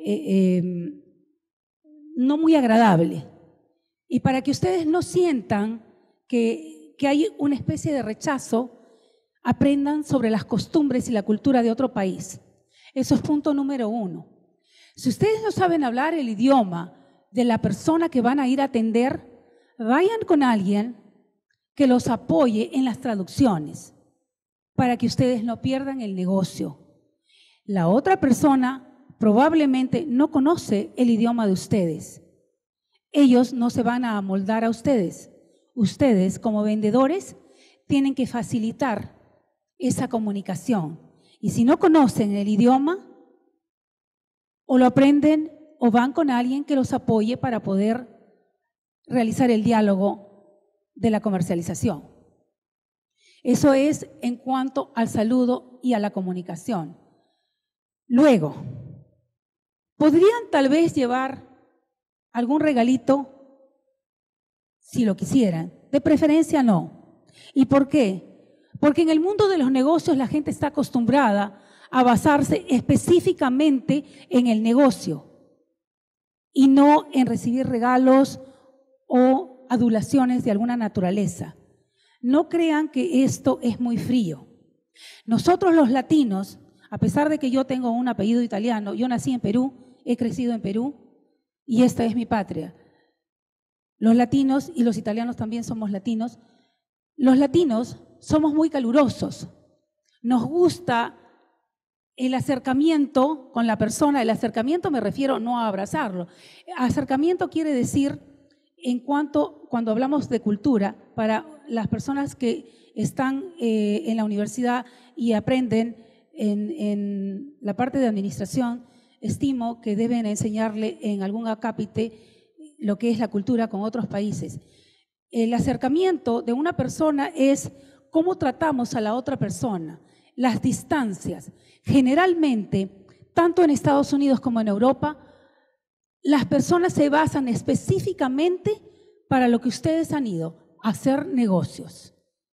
A: no muy agradable. Y para que ustedes no sientan que hay una especie de rechazo, aprendan sobre las costumbres y la cultura de otro país. Eso es punto número 1. Si ustedes no saben hablar el idioma de la persona que van a ir a atender, vayan con alguien que los apoye en las traducciones para que ustedes no pierdan el negocio. La otra persona probablemente no conoce el idioma de ustedes. Ellos no se van a amoldar a ustedes. Ustedes, como vendedores, tienen que facilitar esa comunicación. Y si no conocen el idioma, o lo aprenden o van con alguien que los apoye para poder realizar el diálogo de la comercialización. Eso es en cuanto al saludo y a la comunicación. Luego, podrían tal vez llevar algún regalito si lo quisieran. De preferencia no. ¿Y por qué? Porque en el mundo de los negocios la gente está acostumbrada a basarse específicamente en el negocio y no en recibir regalos o adulaciones de alguna naturaleza. No crean que esto es muy frío. Nosotros los latinos, a pesar de que yo tengo un apellido italiano, yo nací en Perú, he crecido en Perú y esta es mi patria. Los latinos y los italianos también somos latinos. Los latinos somos muy calurosos. Nos gusta el acercamiento con la persona. El acercamiento me refiero no a abrazarlo. Acercamiento quiere decir, cuando hablamos de cultura, para las personas que están en la universidad y aprenden en la parte de administración, estimo que deben enseñarle en algún acápite lo que es la cultura con otros países. El acercamiento de una persona es cómo tratamos a la otra persona, las distancias. Generalmente, tanto en Estados Unidos como en Europa, las personas se basan específicamente para lo que ustedes han ido, a hacer negocios.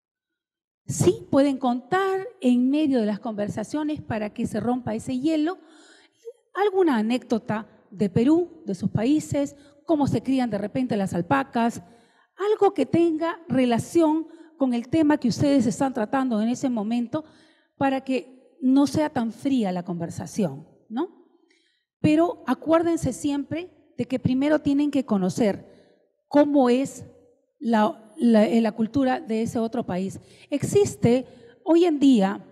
A: Sí, pueden contar en medio de las conversaciones para que se rompa ese hielo alguna anécdota de Perú, de sus países, cómo se crían de repente las alpacas, algo que tenga relación con el tema que ustedes están tratando en ese momento para que no sea tan fría la conversación, ¿no? Pero acuérdense siempre de que primero tienen que conocer cómo es la cultura de ese otro país. Existe hoy en día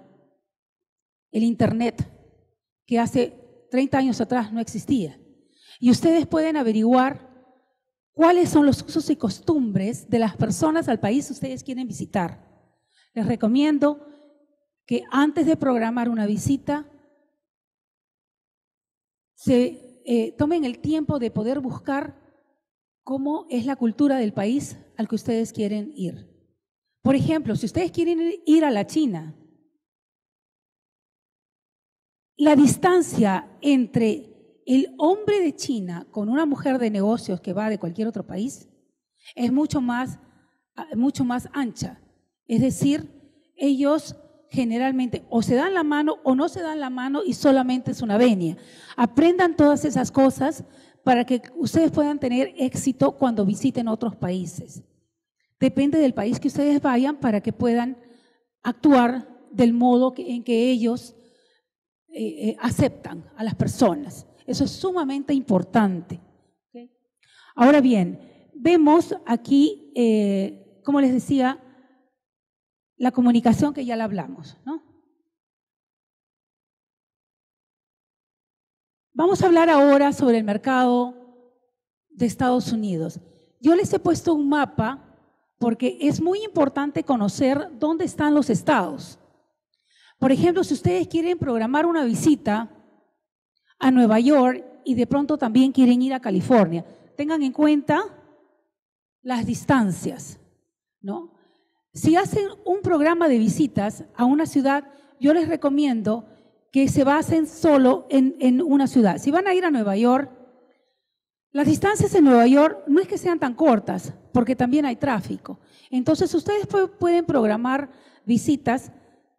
A: el Internet, que hace 30 años atrás no existía. Y ustedes pueden averiguar cuáles son los usos y costumbres de las personas al país que ustedes quieren visitar. Les recomiendo que antes de programar una visita, tomen el tiempo de poder buscar cómo es la cultura del país al que ustedes quieren ir. Por ejemplo, si ustedes quieren ir a la China, la distancia entre el hombre de China con una mujer de negocios que va de cualquier otro país es mucho más ancha. Es decir, ellos generalmente o se dan la mano o no se dan la mano y solamente es una venia. Aprendan todas esas cosas para que ustedes puedan tener éxito cuando visiten otros países. Depende del país que ustedes vayan para que puedan actuar del modo en que ellos aceptan a las personas. Eso es sumamente importante. ¿Okay? Ahora bien, vemos aquí, como les decía, la comunicación que ya la hablamos, ¿no? Vamos a hablar ahora sobre el mercado de Estados Unidos. Yo les he puesto un mapa porque es muy importante conocer dónde están los estados. Por ejemplo, si ustedes quieren programar una visita a Nueva York y de pronto también quieren ir a California, tengan en cuenta las distancias, ¿no? Si hacen un programa de visitas a una ciudad, yo les recomiendo que se basen solo en una ciudad. Si van a ir a Nueva York, las distancias en Nueva York no es que sean tan cortas, porque también hay tráfico. Entonces, ustedes pueden programar visitas,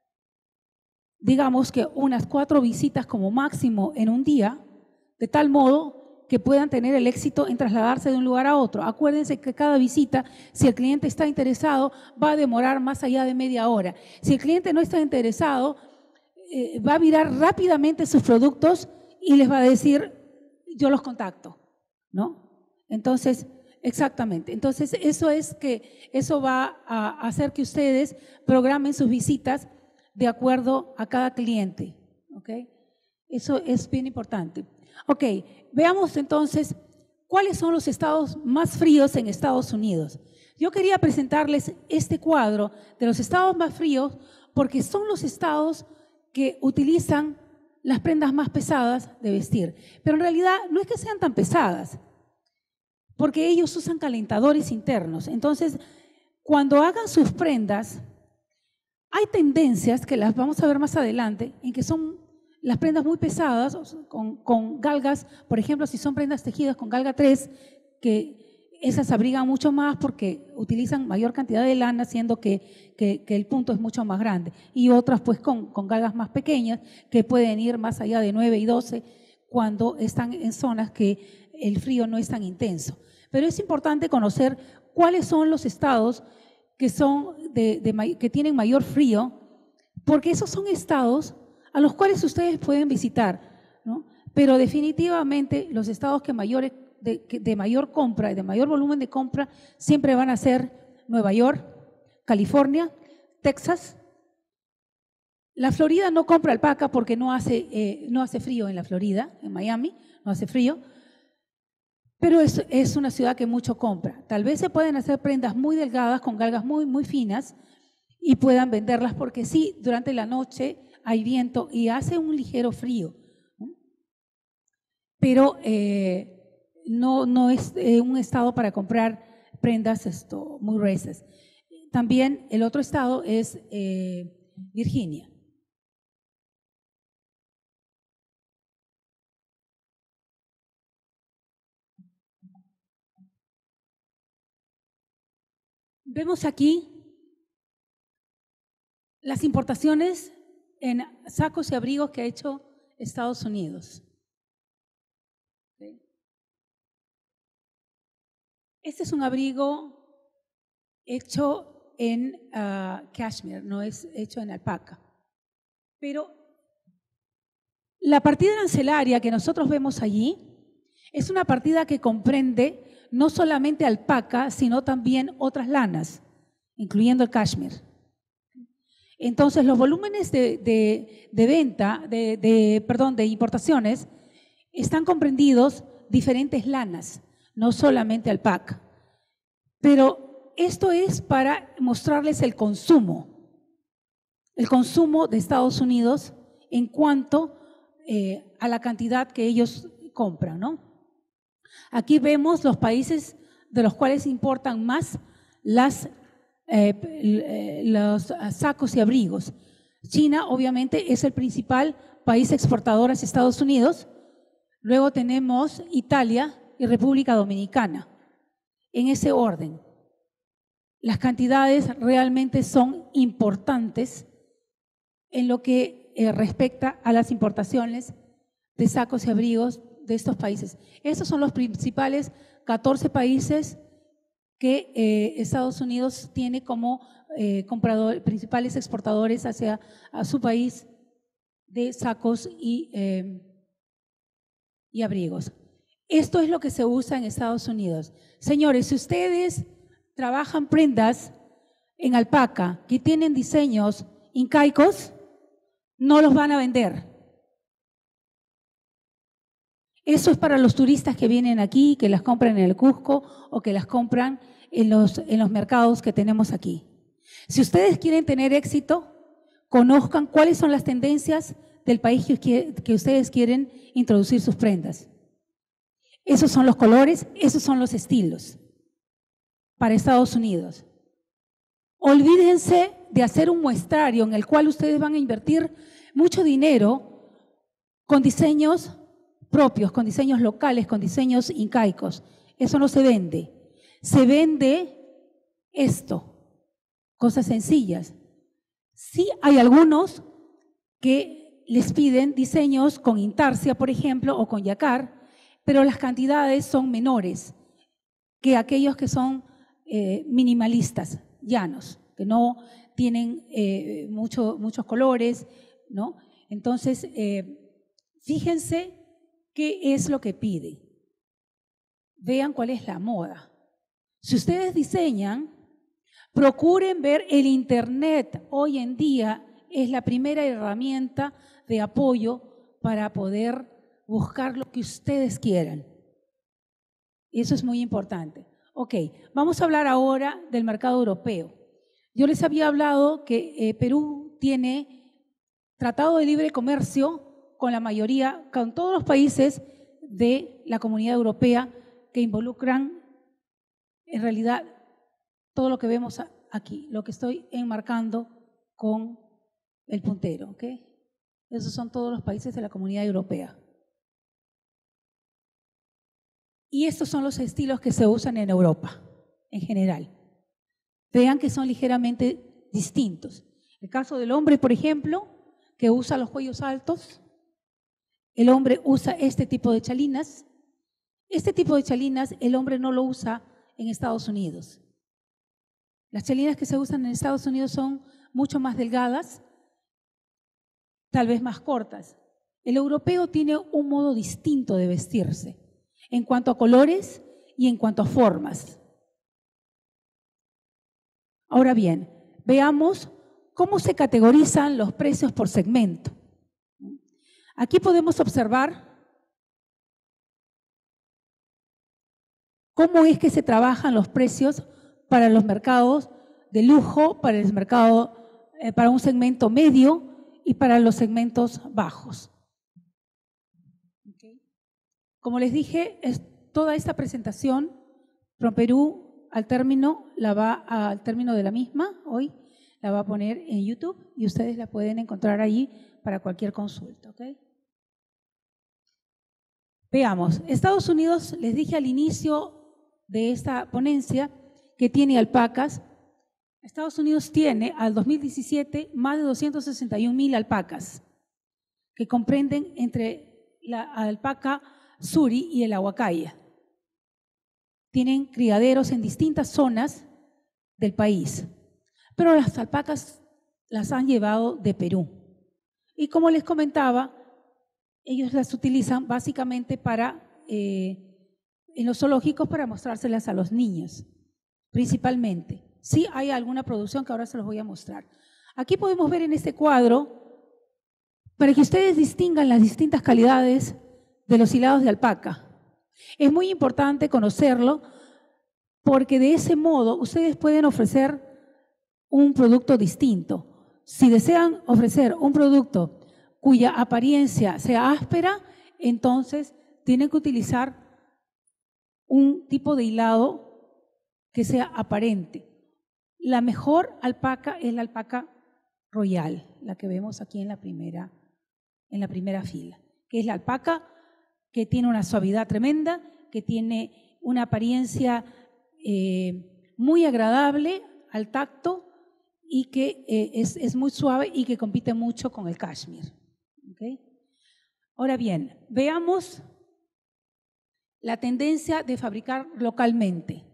A: digamos que unas 4 visitas como máximo en un día, de tal modo que puedan tener el éxito en trasladarse de un lugar a otro. Acuérdense que cada visita, si el cliente está interesado, va a demorar más allá de media hora. Si el cliente no está interesado, va a mirar rápidamente sus productos y les va a decir, yo los contacto, ¿no? Entonces, exactamente. Entonces, eso va a hacer que ustedes programen sus visitas de acuerdo a cada cliente, ¿ok? Eso es bien importante. Ok, veamos entonces cuáles son los estados más fríos en Estados Unidos. Yo quería presentarles este cuadro de los estados más fríos porque son los estados que utilizan las prendas más pesadas de vestir. Pero en realidad no es que sean tan pesadas, porque ellos usan calentadores internos. Entonces, cuando hagan sus prendas, hay tendencias que las vamos a ver más adelante, en que son las prendas muy pesadas, con galgas, por ejemplo, si son prendas tejidas con galga 3, que esas abrigan mucho más porque utilizan mayor cantidad de lana, siendo que el punto es mucho más grande. Y otras pues con galgas más pequeñas, que pueden ir más allá de 9 y 12 cuando están en zonas que el frío no es tan intenso. Pero es importante conocer cuáles son los estados que tienen mayor frío, porque esos son estados a los cuales ustedes pueden visitar, ¿no? Pero definitivamente los estados de mayor compra y de mayor volumen de compra siempre van a ser Nueva York, California, Texas. La Florida no compra alpaca porque no hace frío en la Florida, en Miami no hace frío, pero es una ciudad que mucho compra. Tal vez se pueden hacer prendas muy delgadas con galgas muy, muy finas y puedan venderlas porque sí, durante la noche hay viento y hace un ligero frío, ¿no? Pero no es un estado para comprar prendas muy gruesas. También el otro estado es Virginia. Vemos aquí las importaciones en sacos y abrigos que ha hecho Estados Unidos. Este es un abrigo hecho en cashmere, no es hecho en alpaca. Pero la partida arancelaria que nosotros vemos allí es una partida que comprende no solamente alpaca, sino también otras lanas, incluyendo el cashmere. Entonces, los volúmenes de importaciones están comprendidos diferentes lanas, no solamente alpaca. Pero esto es para mostrarles el consumo de Estados Unidos en cuanto a la cantidad que ellos compran, ¿no? Aquí vemos los países de los cuales importan más los sacos y abrigos. China, obviamente, es el principal país exportador hacia Estados Unidos. Luego tenemos Italia y República Dominicana. En ese orden. Las cantidades realmente son importantes en lo que respecta a las importaciones de sacos y abrigos de estos países. Estos son los principales 14 países que Estados Unidos tiene como principales exportadores hacia su país de sacos y abrigos. Esto es lo que se usa en Estados Unidos. Señores, si ustedes trabajan prendas en alpaca que tienen diseños incaicos, no los van a vender. Eso es para los turistas que vienen aquí, que las compran en el Cusco o que las compran en los mercados que tenemos aquí. Si ustedes quieren tener éxito, conozcan cuáles son las tendencias del país que ustedes quieren introducir sus prendas. Esos son los colores, esos son los estilos para Estados Unidos. Olvídense de hacer un muestrario en el cual ustedes van a invertir mucho dinero con diseños propios, con diseños locales, con diseños incaicos. Eso no se vende. Se vende esto, cosas sencillas. Sí hay algunos que les piden diseños con intarsia, por ejemplo, o con yacar, pero las cantidades son menores que aquellos que son minimalistas, llanos, que no tienen muchos colores, ¿no? Entonces, fíjense qué es lo que piden. Vean cuál es la moda. Si ustedes diseñan, procuren ver el Internet. Hoy en día es la primera herramienta de apoyo para poder buscar lo que ustedes quieran. Eso es muy importante. Ok, vamos a hablar ahora del mercado europeo. Yo les había hablado que Perú tiene tratado de libre comercio con la mayoría, con todos los países de la Comunidad Europea que involucran en realidad todo lo que vemos aquí, lo que estoy enmarcando con el puntero, ¿ok? Esos son todos los países de la Comunidad Europea. Y estos son los estilos que se usan en Europa, en general. Vean que son ligeramente distintos. El caso del hombre, por ejemplo, que usa los cuellos altos, el hombre usa este tipo de chalinas. Este tipo de chalinas el hombre no lo usa en Estados Unidos. Las chalinas que se usan en Estados Unidos son mucho más delgadas, tal vez más cortas. El europeo tiene un modo distinto de vestirse en cuanto a colores y en cuanto a formas. Ahora bien, veamos cómo se categorizan los precios por segmento. Aquí podemos observar cómo es que se trabajan los precios para los mercados de lujo, para el mercado, para un segmento medio y para los segmentos bajos. Como les dije, toda esta presentación, ProPerú, al término de la misma, hoy, la va a poner en YouTube y ustedes la pueden encontrar allí para cualquier consulta. ¿Okay? Veamos, Estados Unidos, les dije al inicio de esta ponencia que tiene alpacas. Estados Unidos tiene al 2017 más de 261,000 alpacas, que comprenden entre la alpaca suri y el huacaya. Tienen criaderos en distintas zonas del país, pero las alpacas las han llevado de Perú. Y como les comentaba, ellos las utilizan básicamente en los zoológicos para mostrárselas a los niños, principalmente. Sí hay alguna producción que ahora se los voy a mostrar. Aquí podemos ver en este cuadro, para que ustedes distingan las distintas calidades de los hilados de alpaca. Es muy importante conocerlo porque de ese modo ustedes pueden ofrecer un producto distinto. Si desean ofrecer un producto cuya apariencia sea áspera, entonces tienen que utilizar un tipo de hilado que sea aparente. La mejor alpaca es la alpaca royal, la que vemos aquí en la primera fila, que es la alpaca que tiene una suavidad tremenda, que tiene una apariencia muy agradable al tacto y que es muy suave y que compite mucho con el cashmere. ¿Okay? Ahora bien, veamos la tendencia de fabricar localmente.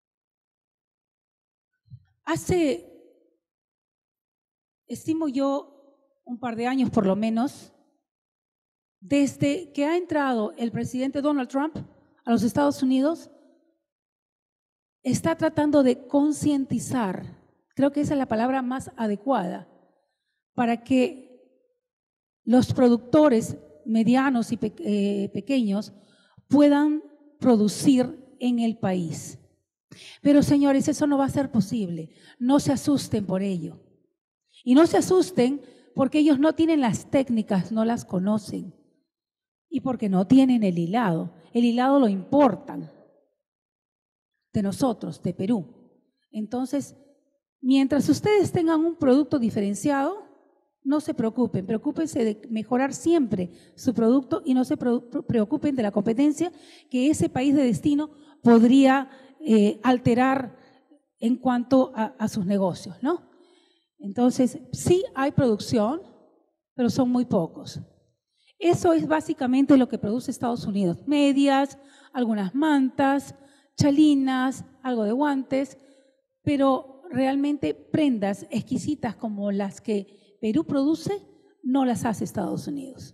A: Estimo yo, un par de años por lo menos, desde que ha entrado el presidente Donald Trump a los Estados Unidos, está tratando de concientizar, creo que esa es la palabra más adecuada, para que los productores medianos y pequeños puedan producir en el país. Pero señores, eso no va a ser posible. No se asusten por ello. Y no se asusten porque ellos no tienen las técnicas, no las conocen. Y porque no tienen el hilado. El hilado lo importan de nosotros, de Perú. Entonces, mientras ustedes tengan un producto diferenciado, no se preocupen, preocúpense de mejorar siempre su producto y no se preocupen de la competencia que ese país de destino podría alterar en cuanto a sus negocios, ¿no? Entonces, sí hay producción, pero son muy pocos. Eso es básicamente lo que produce Estados Unidos. Medias, algunas mantas, chalinas, algo de guantes, pero realmente prendas exquisitas como las que Perú produce, no las hace Estados Unidos.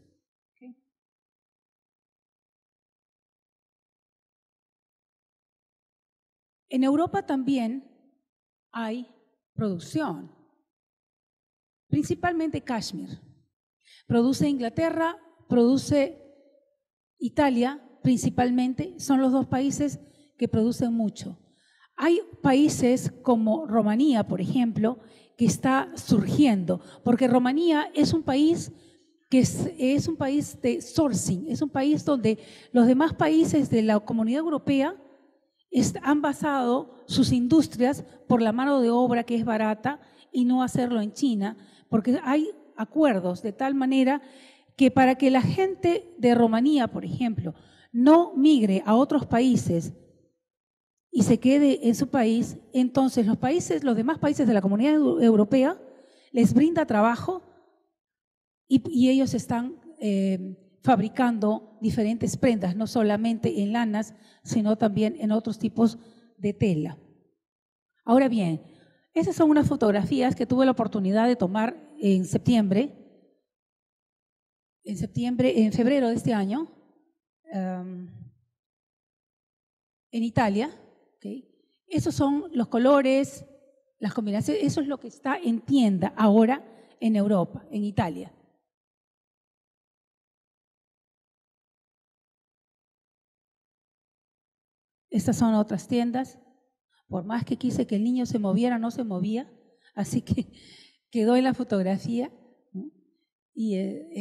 A: En Europa también hay producción, principalmente cashmere. Produce Inglaterra, produce Italia, principalmente, son los dos países que producen mucho. Hay países como Rumanía, por ejemplo, que está surgiendo, porque Rumanía es un país que es un país de sourcing, es un país donde los demás países de la Comunidad Europea han basado sus industrias por la mano de obra que es barata y no hacerlo en China, porque hay acuerdos de tal manera que para que la gente de Rumanía, por ejemplo, no migre a otros países y se quede en su país, entonces los demás países de la Comunidad Europea les brinda trabajo y ellos están fabricando diferentes prendas, no solamente en lanas, sino también en otros tipos de tela. Ahora bien, esas son unas fotografías que tuve la oportunidad de tomar en febrero de este año, en Italia. ¿Okay? Esos son los colores, las combinaciones, eso es lo que está en tienda ahora en Europa, en Italia. Estas son otras tiendas. Por más que quise que el niño se moviera, no se movía, así que quedó en la fotografía. Y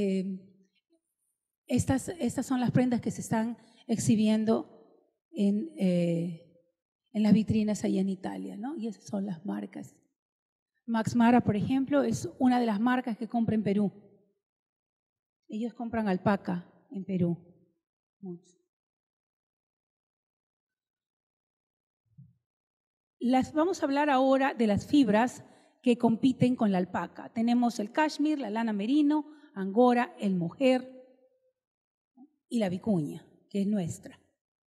A: estas son las prendas que se están exhibiendo en las vitrinas allá en Italia, ¿no? Y esas son las marcas. Max Mara, por ejemplo, es una de las marcas que compra en Perú. Ellos compran alpaca en Perú. Mucho. Vamos a hablar ahora de las fibras que compiten con la alpaca. Tenemos el cashmere, la lana merino, angora, el mohair y la vicuña, que es nuestra.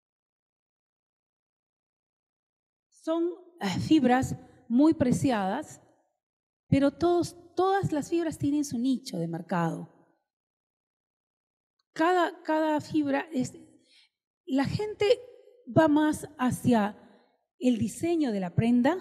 A: Son fibras muy preciadas, pero todas las fibras tienen su nicho de mercado. Cada fibra la gente va más hacia el diseño de la prenda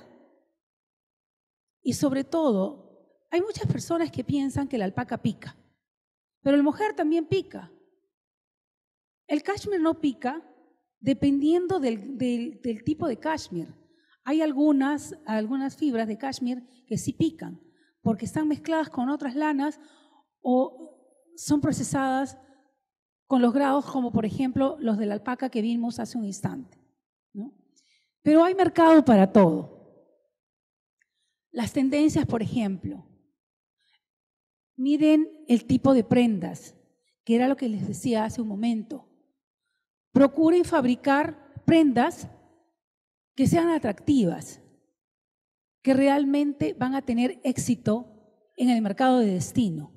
A: y sobre todo hay muchas personas que piensan que la alpaca pica, pero el mohair también pica. El cashmere no pica dependiendo del tipo de cashmere. Hay algunas fibras de cashmere que sí pican porque están mezcladas con otras lanas o son procesadas con los grados como por ejemplo los de la alpaca que vimos hace un instante, ¿no? Pero hay mercado para todo. Las tendencias, por ejemplo, miren el tipo de prendas, que era lo que les decía hace un momento. Procuren fabricar prendas que sean atractivas, que realmente van a tener éxito en el mercado de destino.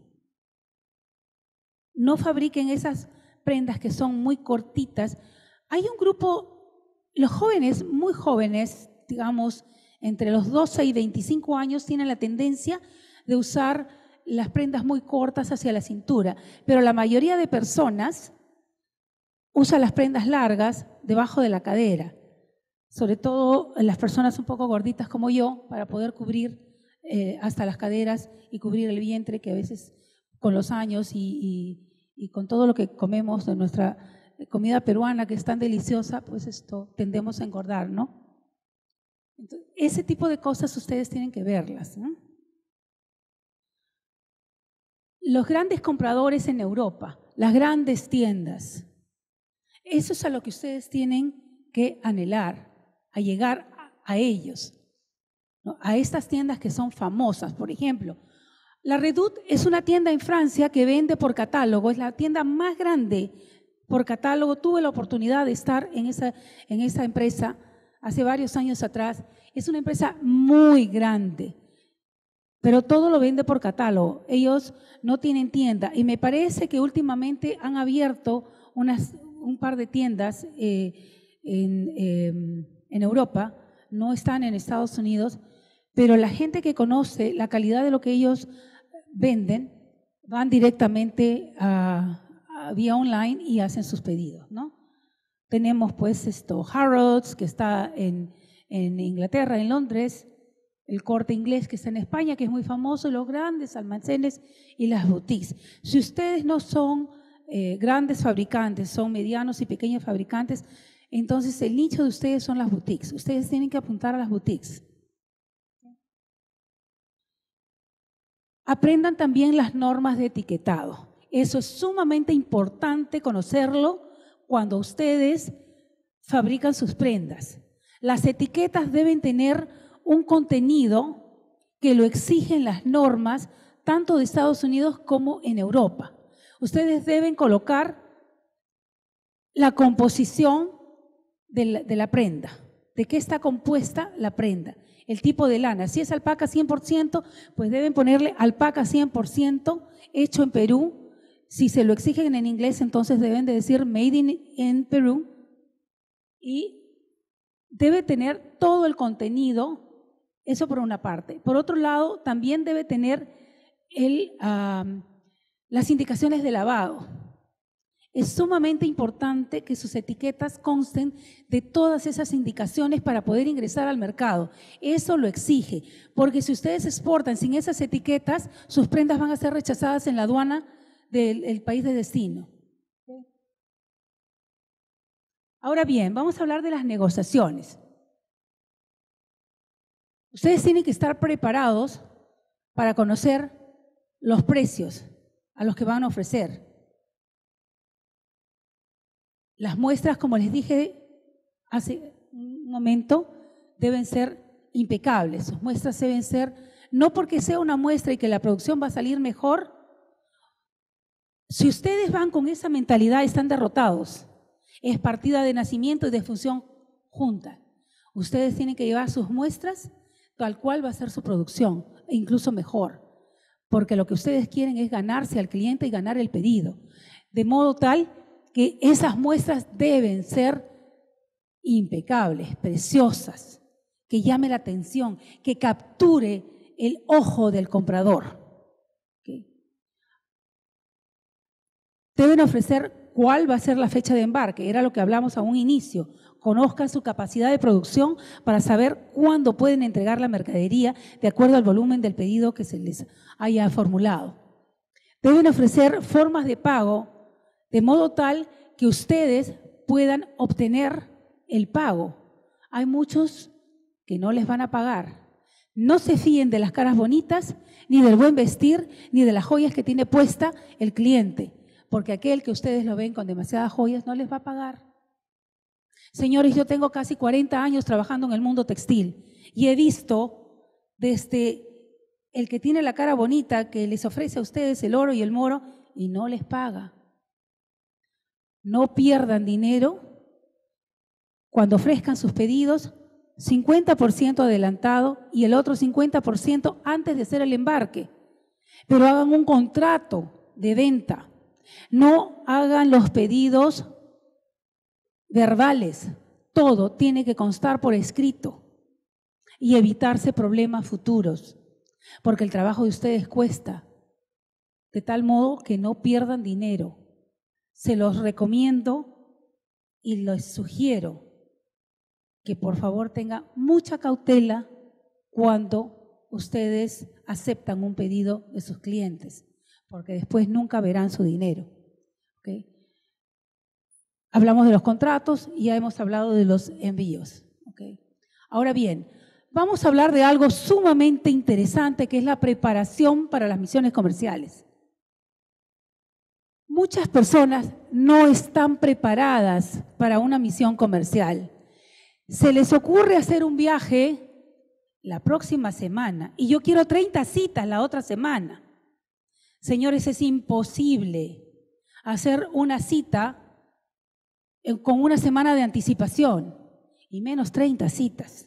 A: No fabriquen esas prendas que son muy cortitas. Hay un grupo, los jóvenes, muy jóvenes, digamos, entre los 12 y 25 años, tienen la tendencia de usar las prendas muy cortas hacia la cintura, pero la mayoría de personas usa las prendas largas debajo de la cadera, sobre todo las personas un poco gorditas como yo, para poder cubrir hasta las caderas y cubrir el vientre, que a veces con los años y con todo lo que comemos de nuestra comida peruana, que es tan deliciosa, pues tendemos a engordar, ¿no? Entonces, ese tipo de cosas ustedes tienen que verlas, ¿no? Los grandes compradores en Europa, las grandes tiendas, eso es a lo que ustedes tienen que anhelar, a llegar a ellos, ¿no? A estas tiendas que son famosas. Por ejemplo, La Redoute es una tienda en Francia que vende por catálogo, es la tienda más grande por catálogo. Tuve la oportunidad de estar en esa empresa hace varios años atrás. Es una empresa muy grande, pero todo lo vende por catálogo. Ellos no tienen tienda y me parece que últimamente han abierto un par de tiendas en Europa, no están en Estados Unidos, pero la gente que conoce la calidad de lo que ellos venden van directamente vía online y hacen sus pedidos, ¿no? Tenemos pues Harrods, que está en Inglaterra, en Londres, el Corte Inglés, que está en España, que es muy famoso, los grandes almacenes y las boutiques. Si ustedes no son grandes fabricantes, son medianos y pequeños fabricantes, entonces el nicho de ustedes son las boutiques. Ustedes tienen que apuntar a las boutiques. Aprendan también las normas de etiquetado. Eso es sumamente importante conocerlo cuando ustedes fabrican sus prendas. Las etiquetas deben tener un contenido que lo exigen las normas tanto de Estados Unidos como en Europa. Ustedes deben colocar la composición de la prenda, de qué está compuesta la prenda, el tipo de lana. Si es alpaca 100%, pues deben ponerle alpaca 100% hecho en Perú. Si se lo exigen en inglés, entonces deben de decir made in Perú, y debe tener todo el contenido, eso por una parte. Por otro lado, también debe tener las indicaciones de lavado. Es sumamente importante que sus etiquetas consten de todas esas indicaciones para poder ingresar al mercado. Eso lo exige, porque si ustedes exportan sin esas etiquetas, sus prendas van a ser rechazadas en la aduana del país de destino. Ahora bien, vamos a hablar de las negociaciones. Ustedes tienen que estar preparados para conocer los precios a los que van a ofrecer. Las muestras, como les dije hace un momento, deben ser impecables. Sus muestras deben ser, no porque sea una muestra y que la producción va a salir mejor. Si ustedes van con esa mentalidad, están derrotados. Es partida de nacimiento y de función junta. Ustedes tienen que llevar sus muestras tal cual va a ser su producción, e incluso mejor, porque lo que ustedes quieren es ganarse al cliente y ganar el pedido, de modo tal que esas muestras deben ser impecables, preciosas, que llame la atención, que capture el ojo del comprador. ¿Okay? Deben ofrecer cuál va a ser la fecha de embarque, era lo que hablamos a un inicio. Conozcan su capacidad de producción para saber cuándo pueden entregar la mercadería de acuerdo al volumen del pedido que se les haya formulado. Deben ofrecer formas de pago de modo tal que ustedes puedan obtener el pago. Hay muchos que no les van a pagar. No se fíen de las caras bonitas, ni del buen vestir, ni de las joyas que tiene puesta el cliente, porque aquel que ustedes lo ven con demasiadas joyas no les va a pagar. Señores, yo tengo casi 40 años trabajando en el mundo textil y he visto desde el que tiene la cara bonita, que les ofrece a ustedes el oro y el moro y no les paga. No pierdan dinero cuando ofrezcan sus pedidos, 50% adelantado y el otro 50% antes de hacer el embarque. Pero hagan un contrato de venta. No hagan los pedidos verbales. Todo tiene que constar por escrito y evitarse problemas futuros, porque el trabajo de ustedes cuesta, de tal modo que no pierdan dinero. Se los recomiendo y les sugiero que por favor tengan mucha cautela cuando ustedes aceptan un pedido de sus clientes, porque después nunca verán su dinero. ¿Okay? Hablamos de los contratos y ya hemos hablado de los envíos. ¿Okay? Ahora bien, vamos a hablar de algo sumamente interesante, que es la preparación para las misiones comerciales. Muchas personas no están preparadas para una misión comercial. Se les ocurre hacer un viaje la próxima semana y yo quiero 30 citas la otra semana. Señores, es imposible hacer una cita con una semana de anticipación y menos 30 citas.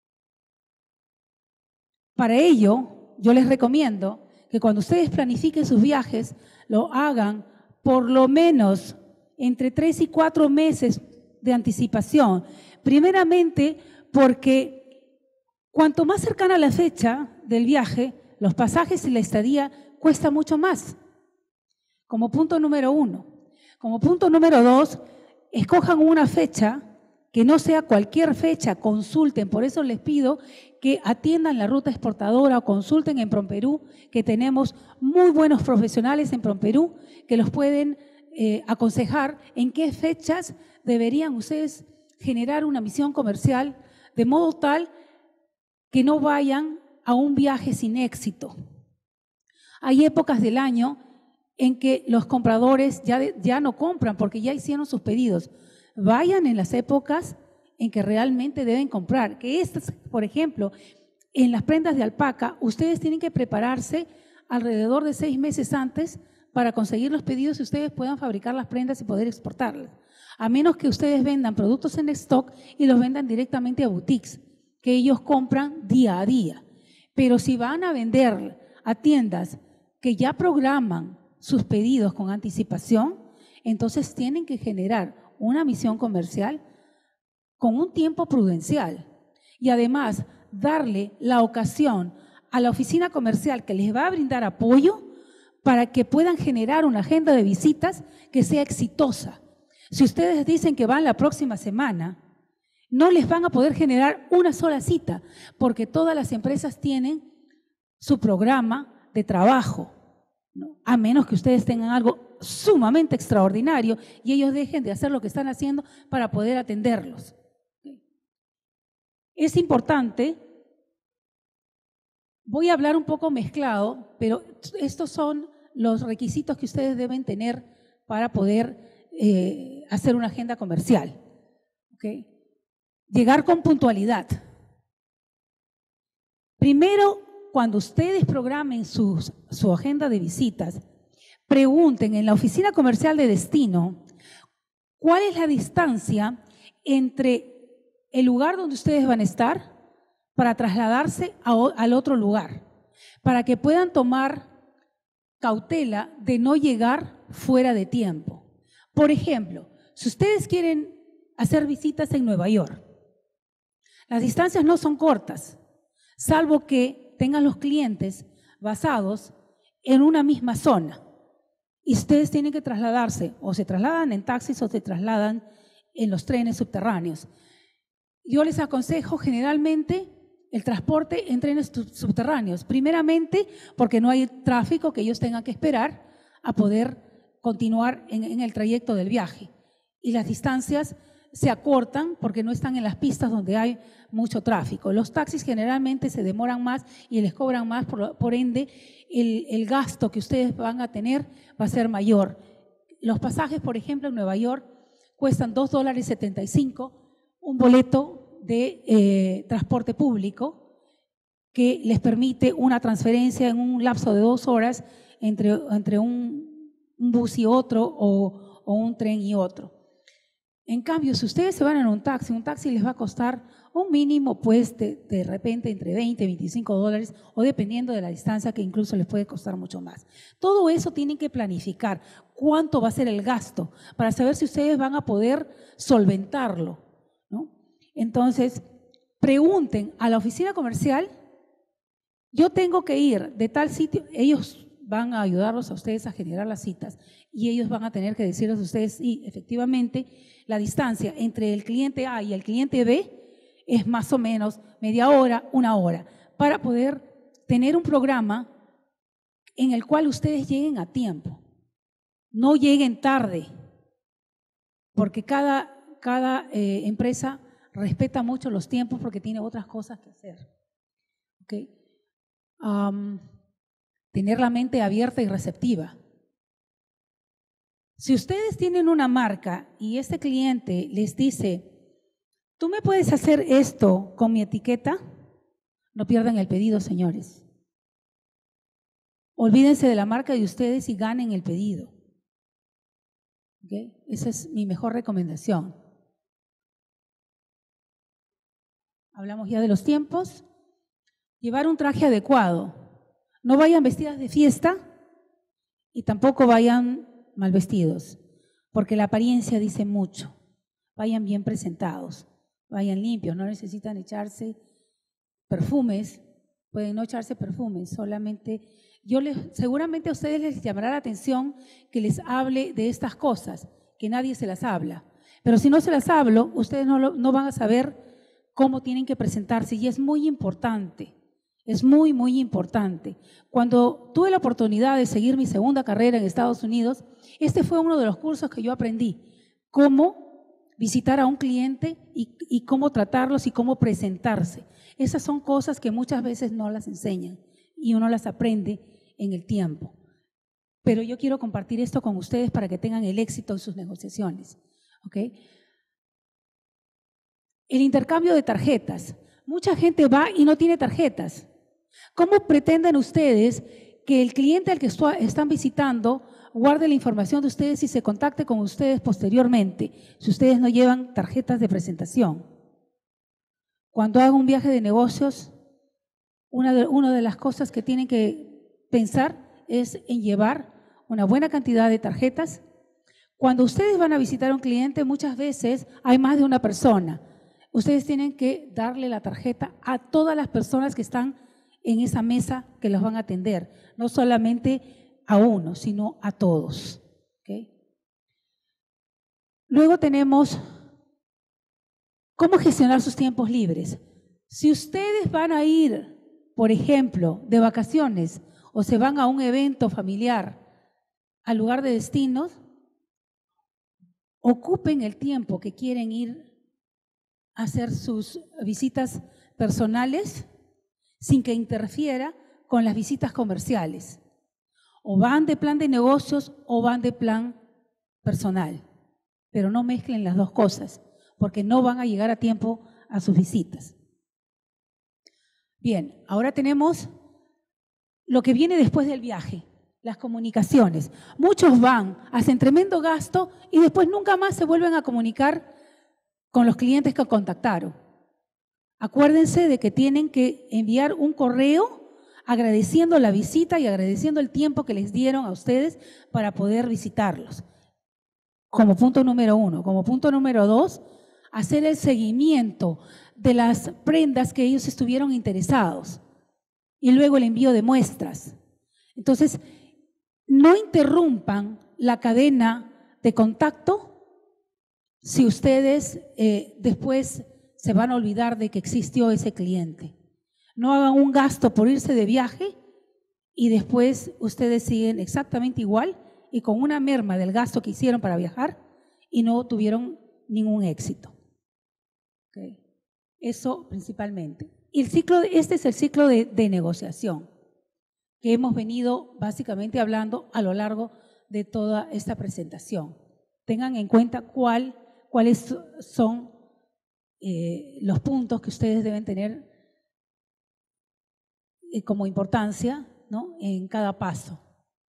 A: Para ello, yo les recomiendo que cuando ustedes planifiquen sus viajes, lo hagan por lo menos entre 3 y 4 meses de anticipación. Primeramente, porque cuanto más cercana la fecha del viaje, los pasajes y la estadía cuesta mucho más. Como punto número 1. Como punto número 2, escojan una fecha que no sea cualquier fecha, consulten. Por eso les pido que atiendan la ruta exportadora o consulten en PROMPERÚ, que tenemos muy buenos profesionales en PROMPERÚ que los pueden aconsejar en qué fechas deberían ustedes generar una misión comercial de modo tal que no vayan a un viaje sin éxito. Hay épocas del año en que los compradores ya no compran porque ya hicieron sus pedidos. Vayan en las épocas en que realmente deben comprar. Que estas, por ejemplo, en las prendas de alpaca, ustedes tienen que prepararse alrededor de 6 meses antes para conseguir los pedidos y ustedes puedan fabricar las prendas y poder exportarlas. A menos que ustedes vendan productos en stock y los vendan directamente a boutiques, que ellos compran día a día. Pero si van a vender a tiendas que ya programan sus pedidos con anticipación, entonces tienen que generar una misión comercial con un tiempo prudencial y además darle la ocasión a la oficina comercial que les va a brindar apoyo para que puedan generar una agenda de visitas que sea exitosa. Si ustedes dicen que van la próxima semana, no les van a poder generar una sola cita porque todas las empresas tienen su programa de trabajo, ¿no? A menos que ustedes tengan algo sumamente extraordinario y ellos dejen de hacer lo que están haciendo para poder atenderlos. Es importante, voy a hablar un poco mezclado, pero estos son los requisitos que ustedes deben tener para poder hacer una agenda comercial. ¿Okay? Llegar con puntualidad. Primero, cuando ustedes programen su agenda de visitas, pregunten en la oficina comercial de destino cuál es la distancia entre el lugar donde ustedes van a estar para trasladarse al otro lugar, para que puedan tomar cautela de no llegar fuera de tiempo. Por ejemplo, si ustedes quieren hacer visitas en Nueva York, las distancias no son cortas, salvo que tengan los clientes basados en una misma zona. Y ustedes tienen que trasladarse, o se trasladan en taxis o se trasladan en los trenes subterráneos. Yo les aconsejo generalmente el transporte en trenes subterráneos. Primeramente, porque no hay tráfico que ellos tengan que esperar a poder continuar en el trayecto del viaje. Y las distancias se acortan porque no están en las pistas donde hay mucho tráfico. Los taxis generalmente se demoran más y les cobran más, por ende, el gasto que ustedes van a tener va a ser mayor. Los pasajes, por ejemplo, en Nueva York cuestan $2.75, un boleto de transporte público que les permite una transferencia en un lapso de 2 horas entre un bus y otro o un tren y otro. En cambio, si ustedes se van en un taxi les va a costar un mínimo, pues, de repente entre $20 y $25, o dependiendo de la distancia, que incluso les puede costar mucho más. Todo eso tienen que planificar cuánto va a ser el gasto para saber si ustedes van a poder solventarlo, ¿no? Entonces, pregunten a la oficina comercial, yo tengo que ir de tal sitio, ellos van a ayudarlos a ustedes a generar las citas y ellos van a tener que decirles a ustedes si efectivamente la distancia entre el cliente A y el cliente B es más o menos media hora, 1 hora, para poder tener un programa en el cual ustedes lleguen a tiempo, no lleguen tarde, porque cada empresa respeta mucho los tiempos porque tiene otras cosas que hacer. ¿Okay? Tener la mente abierta y receptiva. Si ustedes tienen una marca y este cliente les dice, ¿tú me puedes hacer esto con mi etiqueta? No pierdan el pedido, señores. Olvídense de la marca de ustedes y ganen el pedido. ¿Okay? Esa es mi mejor recomendación. Hablamos ya de los tiempos. Llevar un traje adecuado. No vayan vestidas de fiesta y tampoco vayan mal vestidos, porque la apariencia dice mucho. Vayan bien presentados, vayan limpios, no necesitan echarse perfumes, pueden no echarse perfumes, solamente seguramente a ustedes les llamará la atención que les hable de estas cosas, que nadie se las habla. Pero si no se las hablo, ustedes no van a saber cómo tienen que presentarse y es muy importante. Es muy, muy importante. Cuando tuve la oportunidad de seguir mi segunda carrera en Estados Unidos, este fue uno de los cursos que yo aprendí, cómo visitar a un cliente y cómo tratarlos y cómo presentarse. Esas son cosas que muchas veces no las enseñan y uno las aprende en el tiempo. Pero yo quiero compartir esto con ustedes para que tengan el éxito en sus negociaciones. ¿Okay? El intercambio de tarjetas. Mucha gente va y no tiene tarjetas. ¿Cómo pretenden ustedes que el cliente al que están visitando guarde la información de ustedes y se contacte con ustedes posteriormente si ustedes no llevan tarjetas de presentación? Cuando hagan un viaje de negocios, una de las cosas que tienen que pensar es en llevar una buena cantidad de tarjetas. Cuando ustedes van a visitar a un cliente, muchas veces hay más de una persona. Ustedes tienen que darle la tarjeta a todas las personas que están en esa mesa que los van a atender, no solamente a uno, sino a todos. ¿Okay? Luego tenemos cómo gestionar sus tiempos libres. Si ustedes van a ir, por ejemplo, de vacaciones o se van a un evento familiar al lugar de destinos, ocupen el tiempo que quieren ir a hacer sus visitas personales sin que interfiera con las visitas comerciales. O van de plan de negocios o van de plan personal, pero no mezclen las dos cosas, porque no van a llegar a tiempo a sus visitas. Bien, ahora tenemos lo que viene después del viaje, las comunicaciones. Muchos van, hacen tremendo gasto y después nunca más se vuelven a comunicar con los clientes que contactaron. Acuérdense de que tienen que enviar un correo agradeciendo la visita y agradeciendo el tiempo que les dieron a ustedes para poder visitarlos. Como punto número 1. Como punto número 2, hacer el seguimiento de las prendas que ellos estuvieron interesados y luego el envío de muestras. Entonces, no interrumpan la cadena de contacto si ustedes después se van a olvidar de que existió ese cliente. No hagan un gasto por irse de viaje y después ustedes siguen exactamente igual y con una merma del gasto que hicieron para viajar y no tuvieron ningún éxito. ¿Okay? Eso principalmente. Y este es el ciclo de negociación que hemos venido básicamente hablando a lo largo de toda esta presentación. Tengan en cuenta cuáles son los puntos que ustedes deben tener como importancia, ¿no?, en cada paso.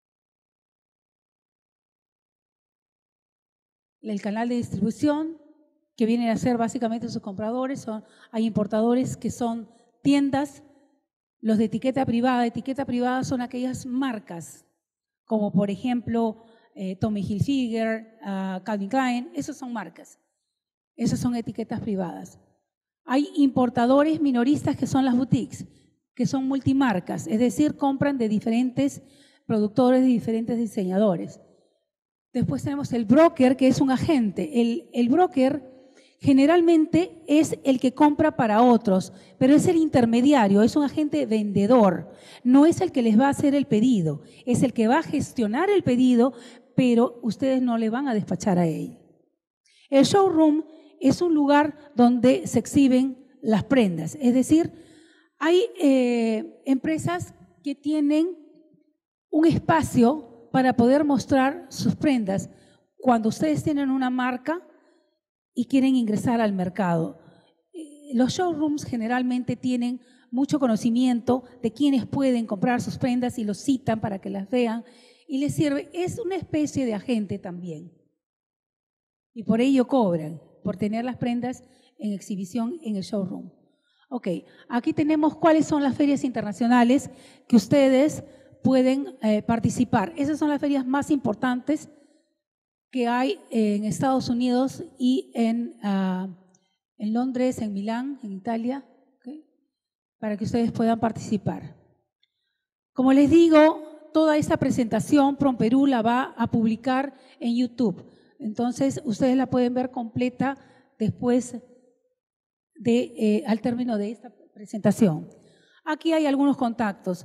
A: El canal de distribución, que vienen a ser básicamente sus compradores, hay importadores que son tiendas, los de etiqueta privada. Etiqueta privada son aquellas marcas, como por ejemplo Tommy Hilfiger, Calvin Klein, esas son marcas. Esas son etiquetas privadas. Hay importadores minoristas que son las boutiques, que son multimarcas, es decir, compran de diferentes productores, de diferentes diseñadores. Después tenemos el broker, que es un agente. El broker generalmente es el que compra para otros, pero es el intermediario, es un agente vendedor. No es el que les va a hacer el pedido, es el que va a gestionar el pedido, pero ustedes no le van a despachar a él. El showroom es un lugar donde se exhiben las prendas, es decir, hay empresas que tienen un espacio para poder mostrar sus prendas cuando ustedes tienen una marca y quieren ingresar al mercado. Los showrooms generalmente tienen mucho conocimiento de quienes pueden comprar sus prendas y los citan para que las vean y les sirve. Es una especie de agente también. Y por ello cobran, por tener las prendas en exhibición en el showroom. Ok, aquí tenemos cuáles son las ferias internacionales que ustedes pueden participar. Esas son las ferias más importantes que hay en Estados Unidos y en Londres, en Milán, en Italia, ¿okay? Para que ustedes puedan participar. Como les digo, toda esta presentación PromPerú la va a publicar en YouTube. Entonces, ustedes la pueden ver completa después al término de esta presentación. Aquí hay algunos contactos.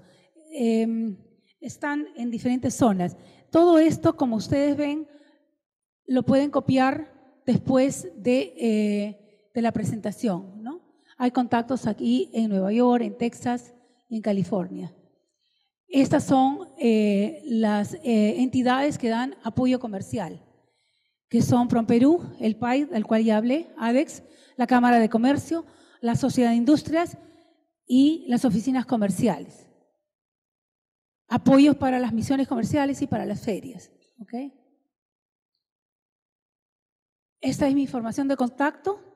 A: Están en diferentes zonas. Todo esto, como ustedes ven, lo pueden copiar después de la presentación, ¿no? Hay contactos aquí en Nueva York, en Texas y en California. Estas son las entidades que dan apoyo comercial, que son PromPerú, el PAI, del cual ya hablé, ADEX, la Cámara de Comercio, la Sociedad de Industrias y las oficinas comerciales. Apoyos para las misiones comerciales y para las ferias. ¿Okay? Esta es mi información de contacto.